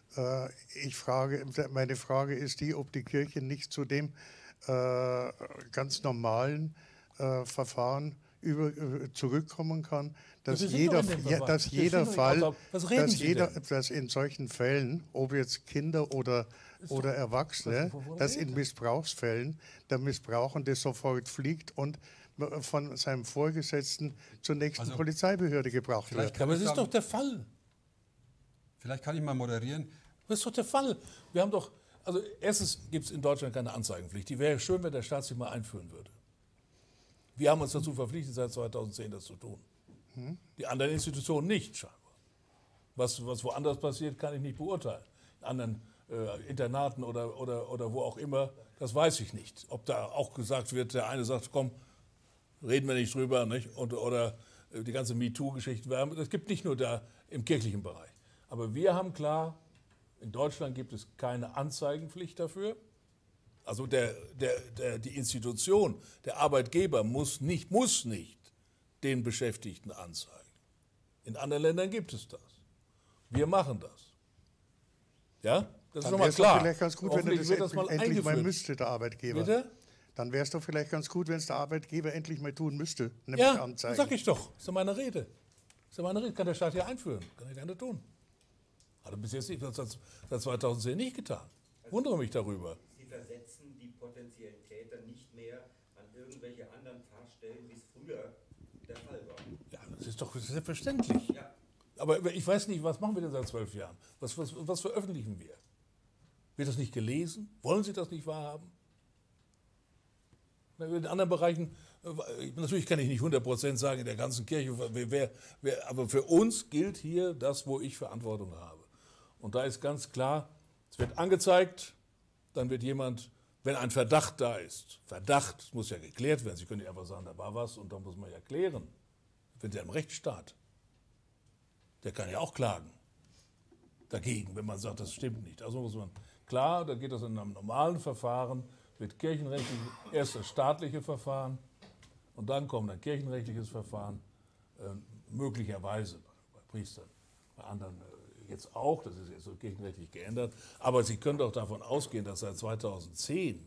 meine Frage ist die, ob die Kirche nicht zu dem ganz normalen Verfahren zurückkommen kann, dass
Wir sind
jeder,
doch in dem Bereich.
dass
Wir
jeder
sind doch
Fall,
nicht was reden Sie denn?
dass in solchen Fällen, ob jetzt Kinder oder Erwachsene, dass in Missbrauchsfällen der Missbrauchende sofort fliegt und von seinem Vorgesetzten zur nächsten Polizeibehörde gebracht wird.
Aber das ist doch der Fall.
Vielleicht kann ich mal moderieren.
Das ist doch der Fall. Wir haben doch, also erstens gibt es in Deutschland keine Anzeigenpflicht. Die wäre schön, wenn der Staat sich mal einführen würde. Wir haben uns dazu verpflichtet, seit 2010 das zu tun. Die anderen Institutionen nicht, scheinbar. Was woanders passiert, kann ich nicht beurteilen. In anderen Internaten oder wo auch immer, das weiß ich nicht. Ob da auch gesagt wird, der eine sagt, komm, reden wir nicht drüber, nicht? Oder die ganze MeToo-Geschichte. Das gibt nicht nur da im kirchlichen Bereich. Aber wir haben klar, in Deutschland gibt es keine Anzeigenpflicht dafür. Also die Institution, der Arbeitgeber muss nicht den Beschäftigten anzeigen. In anderen Ländern gibt es das. Wir machen das. Ja, das ist nochmal klar.
Dann wäre es doch vielleicht ganz gut, wenn er das endlich mal müsste, der Arbeitgeber.
Bitte?
Dann wäre es doch vielleicht ganz gut, wenn es der Arbeitgeber endlich mal tun müsste, nämlich
ja,
anzeigen.
Sag ich doch. Das ist ja meine Rede. Kann der Staat ja einführen. Kann er gerne tun. Hat er bis jetzt nicht, seit 2010 nicht getan. Wundere mich darüber.
Sie versetzen die potenziellen Täter nicht mehr an irgendwelche anderen Pfarrstellen, wie es früher der Fall war.
Ja, das ist doch selbstverständlich. Ja. Aber ich weiß nicht, was machen wir denn seit 12 Jahren? Was veröffentlichen wir? Wird das nicht gelesen? Wollen Sie das nicht wahrhaben? In anderen Bereichen, natürlich kann ich nicht 100% sagen, in der ganzen Kirche, aber für uns gilt hier das, wo ich Verantwortung habe. Und da ist ganz klar, es wird angezeigt, dann wird jemand, wenn ein Verdacht da ist, Verdacht muss ja geklärt werden, Sie können nicht einfach sagen, da war was und dann muss man ja klären. Wir sind ja im Rechtsstaat. Der kann ja auch klagen dagegen, wenn man sagt, das stimmt nicht. Also muss man, klar, da geht das in einem normalen Verfahren, wird kirchenrechtlich erst das staatliche Verfahren und dann kommt ein kirchenrechtliches Verfahren, möglicherweise bei Priestern, bei anderen jetzt auch, das ist jetzt so kirchenrechtlich geändert, aber Sie können doch davon ausgehen, dass seit 2010,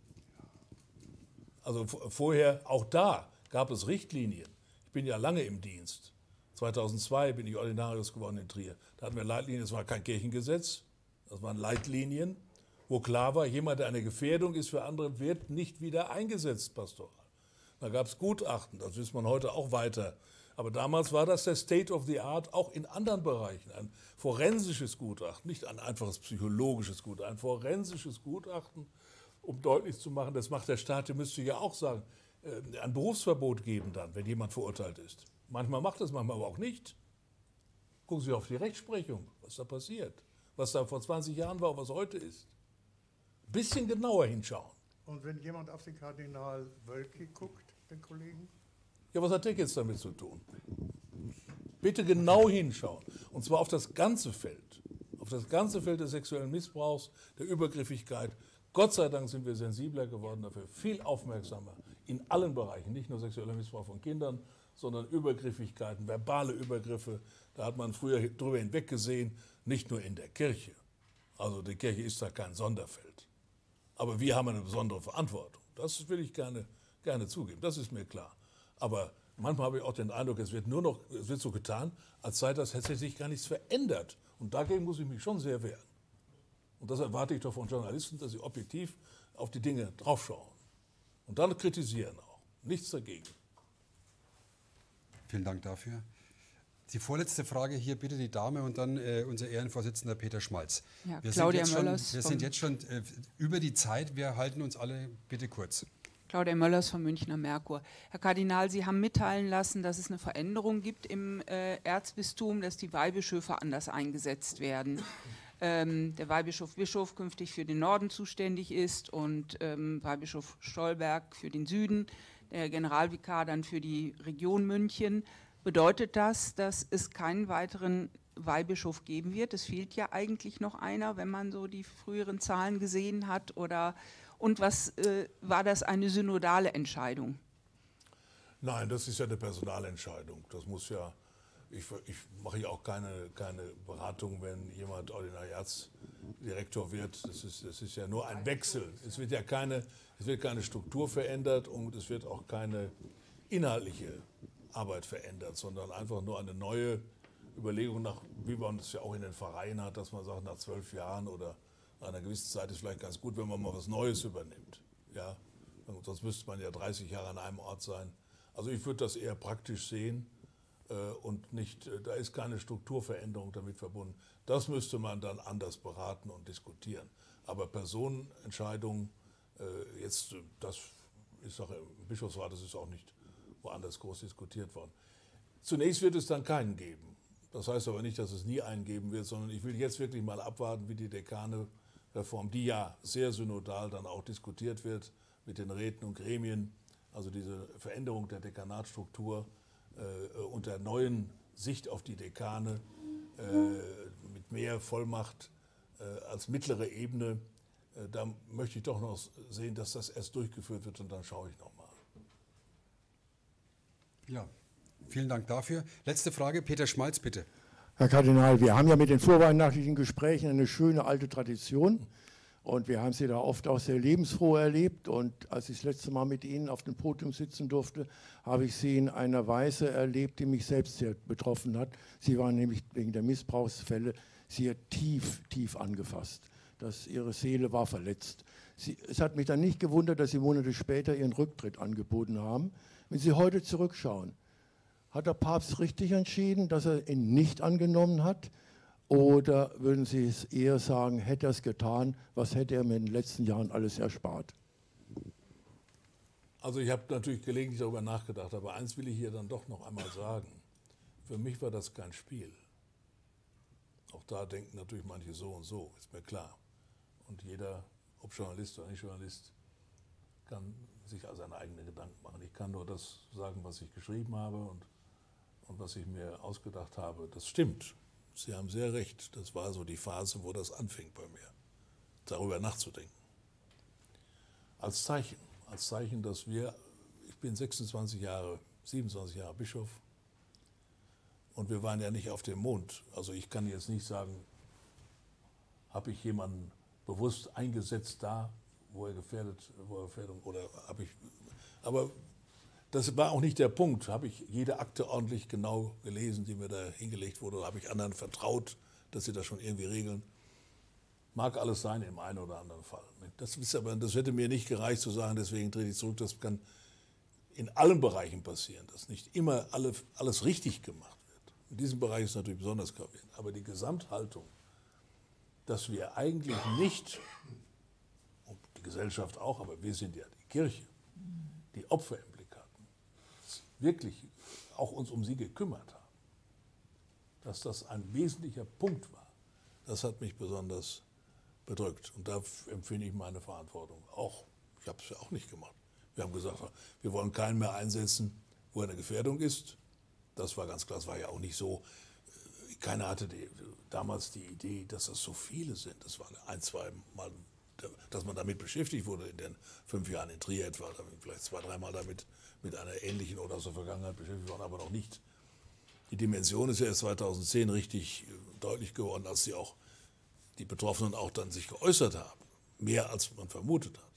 also vorher, auch da gab es Richtlinien. Ich bin ja lange im Dienst. 2002 bin ich Ordinarius geworden in Trier. Da hatten wir Leitlinien, das war kein Kirchengesetz, das waren Leitlinien, wo klar war, jemand, der eine Gefährdung ist für andere, wird nicht wieder eingesetzt, pastoral. Da gab es Gutachten, das wissen man heute auch weiter. Aber damals war das der State of the Art, auch in anderen Bereichen. Ein forensisches Gutachten, nicht ein einfaches psychologisches Gutachten, ein forensisches Gutachten, um deutlich zu machen, das macht der Staat, der müsste ja auch sagen, ein Berufsverbot geben dann, wenn jemand verurteilt ist. Manchmal macht das, manchmal aber auch nicht. Gucken Sie auf die Rechtsprechung, was da passiert. Was da vor 20 Jahren war und was heute ist. Ein bisschen genauer hinschauen.
Und wenn jemand auf den Kardinal Wölki guckt, den Kollegen?
Ja, was hat der jetzt damit zu tun? Bitte genau hinschauen. Und zwar auf das ganze Feld. Auf das ganze Feld des sexuellen Missbrauchs, der Übergriffigkeit. Gott sei Dank sind wir sensibler geworden dafür, viel aufmerksamer in allen Bereichen. Nicht nur sexueller Missbrauch von Kindern, sondern Übergriffigkeiten, verbale Übergriffe. Da hat man früher drüber hinweggesehen, nicht nur in der Kirche. Also die Kirche ist da kein Sonderfeld. Aber wir haben eine besondere Verantwortung. Das will ich gerne zugeben, das ist mir klar. Aber manchmal habe ich auch den Eindruck, es wird so getan, als sei das, hätte sich gar nichts verändert. Und dagegen muss ich mich schon sehr wehren. Und das erwarte ich doch von Journalisten, dass sie objektiv auf die Dinge draufschauen. Und dann kritisieren auch. Nichts dagegen.
Vielen Dank dafür. Die vorletzte Frage hier bitte die Dame und dann unser Ehrenvorsitzender Peter Schmalz.
Ja,
wir
Claudia
Möllers. Wir sind jetzt schon über die Zeit. Wir halten uns alle bitte kurz.
Claudia Möllers vom Münchner Merkur. Herr Kardinal, Sie haben mitteilen lassen, dass es eine Veränderung gibt im Erzbistum, dass die Weihbischöfe anders eingesetzt werden. Der Weihbischof künftig für den Norden zuständig ist und Weihbischof Stolberg für den Süden, der Generalvikar dann für die Region München. Bedeutet das, dass es keinen weiteren Weihbischof geben wird? Es fehlt ja eigentlich noch einer, wenn man so die früheren Zahlen gesehen hat. Und was war das eine synodale Entscheidung?
Nein, das ist ja eine Personalentscheidung. Das muss ja, ich mache ja auch keine Beratung, wenn jemand Ordinariatsdirektor wird. Das ist ja nur ein Wechsel. Es wird keine Struktur verändert und es wird auch keine inhaltliche Arbeit verändert, sondern einfach nur eine neue Überlegung nach, wie man das ja auch in den Vereinen hat, dass man sagt, nach 12 Jahren oder nach einer gewissen Zeit ist vielleicht ganz gut, wenn man mal was Neues übernimmt. Ja? Sonst müsste man ja 30 Jahre an einem Ort sein. Also ich würde das eher praktisch sehen und nicht, da ist keine Strukturveränderung damit verbunden. Das müsste man dann anders beraten und diskutieren. Aber Personenentscheidungen, ich sage im Bischofsrat, das ist auch nicht woanders groß diskutiert worden. Zunächst wird es dann keinen geben. Das heißt aber nicht, dass es nie einen geben wird, sondern ich will jetzt wirklich mal abwarten, wie die Dekane-Reform, die ja sehr synodal dann auch diskutiert wird mit den Räten und Gremien, also diese Veränderung der Dekanatstruktur und der neuen Sicht auf die Dekane mit mehr Vollmacht als mittlere Ebene, da möchte ich doch noch sehen, dass das erst durchgeführt wird und dann schaue ich nochmal.
Ja, vielen Dank dafür. Letzte Frage, Peter Schmalz, bitte.
Herr Kardinal, wir haben ja mit den vorweihnachtlichen Gesprächen eine schöne alte Tradition und wir haben Sie da oft auch sehr lebensfroh erlebt und als ich das letzte Mal mit Ihnen auf dem Podium sitzen durfte, habe ich Sie in einer Weise erlebt, die mich selbst sehr betroffen hat. Sie waren nämlich wegen der Missbrauchsfälle sehr tief angefasst. Ihre Seele war verletzt. Es hat mich dann nicht gewundert, dass Sie Monate später Ihren Rücktritt angeboten haben. Wenn Sie heute zurückschauen, hat der Papst richtig entschieden, dass er ihn nicht angenommen hat? Oder würden Sie es eher sagen, hätte er es getan, was hätte er mir in den letzten Jahren alles erspart?
Also ich habe natürlich gelegentlich darüber nachgedacht, aber eins will ich hier dann doch noch einmal sagen. Für mich war das kein Spiel. Auch da denken natürlich manche so und so, ist mir klar. Und jeder, ob Journalist oder nicht Journalist, kann sich seine eigenen Gedanken machen. Ich kann nur das sagen, was ich geschrieben habe und was ich mir ausgedacht habe. Das stimmt. Sie haben sehr recht. Das war so die Phase, wo das anfing bei mir, darüber nachzudenken. Als Zeichen, dass ich bin 27 Jahre Bischof und wir waren ja nicht auf dem Mond. Also ich kann jetzt nicht sagen, habe ich jemanden bewusst eingesetzt da, wo er gefährdet, oder habe ich, aber das war auch nicht der Punkt. Habe ich jede Akte ordentlich genau gelesen, die mir da hingelegt wurde, oder habe ich anderen vertraut, dass sie das schon irgendwie regeln? Mag alles sein im einen oder anderen Fall. Das hätte mir nicht gereicht zu sagen, deswegen trete ich zurück. Das kann in allen Bereichen passieren, dass nicht immer alles richtig gemacht wird. In diesem Bereich ist es natürlich besonders gravierend. Aber die Gesamthaltung, dass wir eigentlich nicht, und die Gesellschaft auch, aber wir sind ja die Kirche, die Opfer im Blick hatten, wirklich auch uns um sie gekümmert haben, dass das ein wesentlicher Punkt war, das hat mich besonders bedrückt. Und da empfinde ich meine Verantwortung auch. Ich habe es ja auch nicht gemacht. Wir haben gesagt, wir wollen keinen mehr einsetzen, wo eine Gefährdung ist. Das war ganz klar, das war ja auch nicht so. Keiner hatte damals die Idee, dass das so viele sind. Das waren 1, 2 Mal, dass man damit beschäftigt wurde in den 5 Jahren in Trier etwa, vielleicht 2, 3 Mal damit mit einer ähnlichen oder aus der Vergangenheit beschäftigt worden, aber noch nicht. Die Dimension ist ja erst 2010 richtig deutlich geworden, als die Betroffenen auch dann sich geäußert haben. Mehr als man vermutet hat.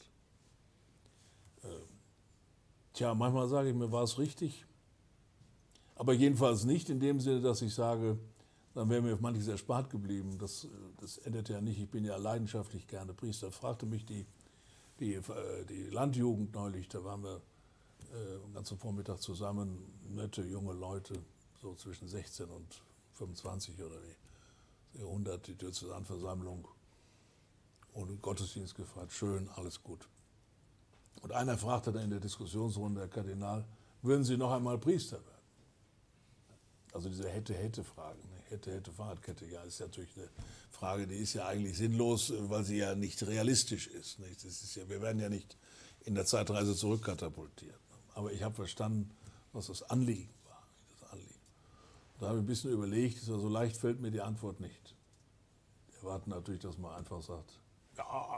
Manchmal sage ich mir, war es richtig? Aber jedenfalls nicht in dem Sinne, dass ich sage, dann wäre mir manches erspart geblieben. Das endet ja nicht. Ich bin ja leidenschaftlich gerne Priester. Fragte mich die Landjugend neulich, da waren wir den ganzen Vormittag zusammen, nette junge Leute, so zwischen 16 und 25 oder wie. 100, die Diözesanversammlung und im Gottesdienst gefragt, schön, alles gut. Und einer fragte dann in der Diskussionsrunde, Herr Kardinal, würden Sie noch einmal Priester werden? Also diese Hätte-Hätte-Frage, ne? Hätte-Hätte-Fahrradkette, ja, ist natürlich eine Frage, die ist ja eigentlich sinnlos, weil sie ja nicht realistisch ist. Nicht? Das ist ja, wir werden ja nicht in der Zeitreise zurückkatapultiert. Aber ich habe verstanden, was das Anliegen war. Da habe ich ein bisschen überlegt, so leicht fällt mir die Antwort nicht. Die erwarten natürlich, dass man einfach sagt, ja,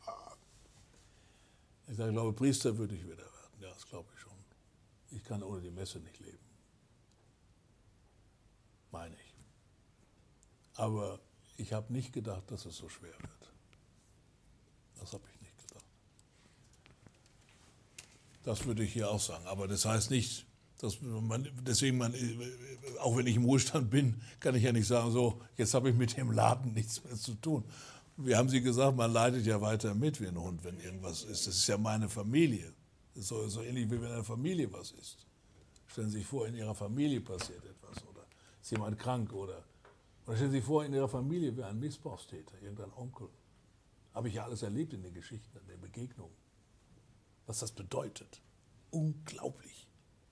ich glaube, Priester würde ich wieder werden. Ja, das glaube ich schon. Ich kann ohne die Messe nicht leben. Meine ich. Aber ich habe nicht gedacht, dass es so schwer wird. Das habe ich nicht gedacht. Das würde ich hier auch sagen. Aber das heißt nicht, dass auch wenn ich im Ruhestand bin, kann ich ja nicht sagen, so, jetzt habe ich mit dem Laden nichts mehr zu tun. Wie haben Sie gesagt, man leidet ja weiter mit wie ein Hund, wenn irgendwas ist. Das ist ja meine Familie. Das ist so ähnlich, wie wenn in einer Familie was ist. Stellen Sie sich vor, in Ihrer Familie passiert etwas oder ist jemand krank oder stellen Sie sich vor, in Ihrer Familie wäre ein Missbrauchstäter, irgendein Onkel. Habe ich ja alles erlebt in den Geschichten, in den Begegnungen. Was das bedeutet. Unglaublich.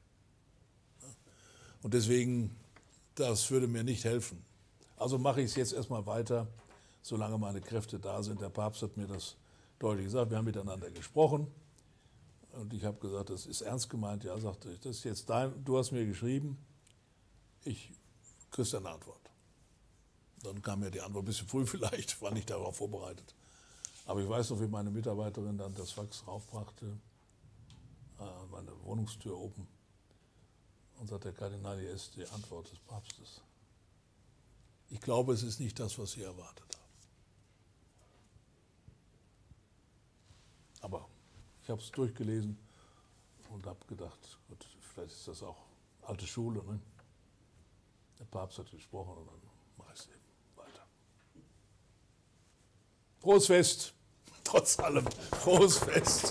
Und deswegen, das würde mir nicht helfen. Also mache ich es jetzt erstmal weiter, solange meine Kräfte da sind. Der Papst hat mir das deutlich gesagt. Wir haben miteinander gesprochen. Und ich habe gesagt, das ist ernst gemeint. Ja, sagte ich, das ist jetzt du hast mir geschrieben, ich kriegst eine Antwort. Dann kam mir die Antwort ein bisschen früh vielleicht, war nicht darauf vorbereitet. Aber ich weiß noch, wie meine Mitarbeiterin dann das Fax raufbrachte, meine Wohnungstür oben. Und sagt der Kardinal, hier ist die Antwort des Papstes. Ich glaube, es ist nicht das, was Sie erwartet haben. Aber ich habe es durchgelesen und habe gedacht, gut, vielleicht ist das auch alte Schule. Ne? Der Papst hat gesprochen und dann mache ich es eben weiter. Frohes Fest, trotz allem, frohes Fest.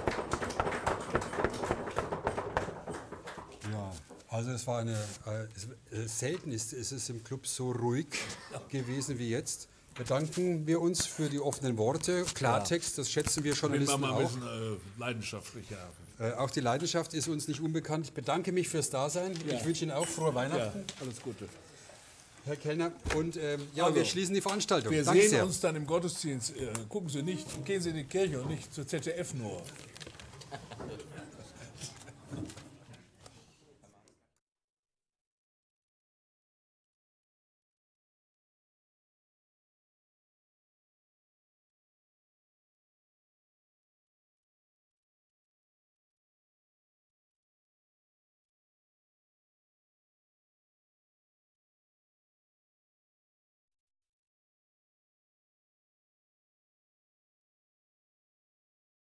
Ja, also es war selten ist es im Club so ruhig gewesen wie jetzt. Bedanken wir uns für die offenen Worte. Klartext, das schätzen wir Journalisten auch.
Ein bisschen leidenschaftlich, ja.
Auch die Leidenschaft ist uns nicht unbekannt. Ich bedanke mich fürs Dasein. Ja. Ich wünsche Ihnen auch frohe Weihnachten.
Ja, alles Gute.
Herr Kellner. Und
also,
wir schließen die Veranstaltung.
Wir
Danke
sehen
sehr.
uns dann im Gottesdienst. Gucken Sie nicht, gehen Sie in die Kirche und nicht zur ZDF nur.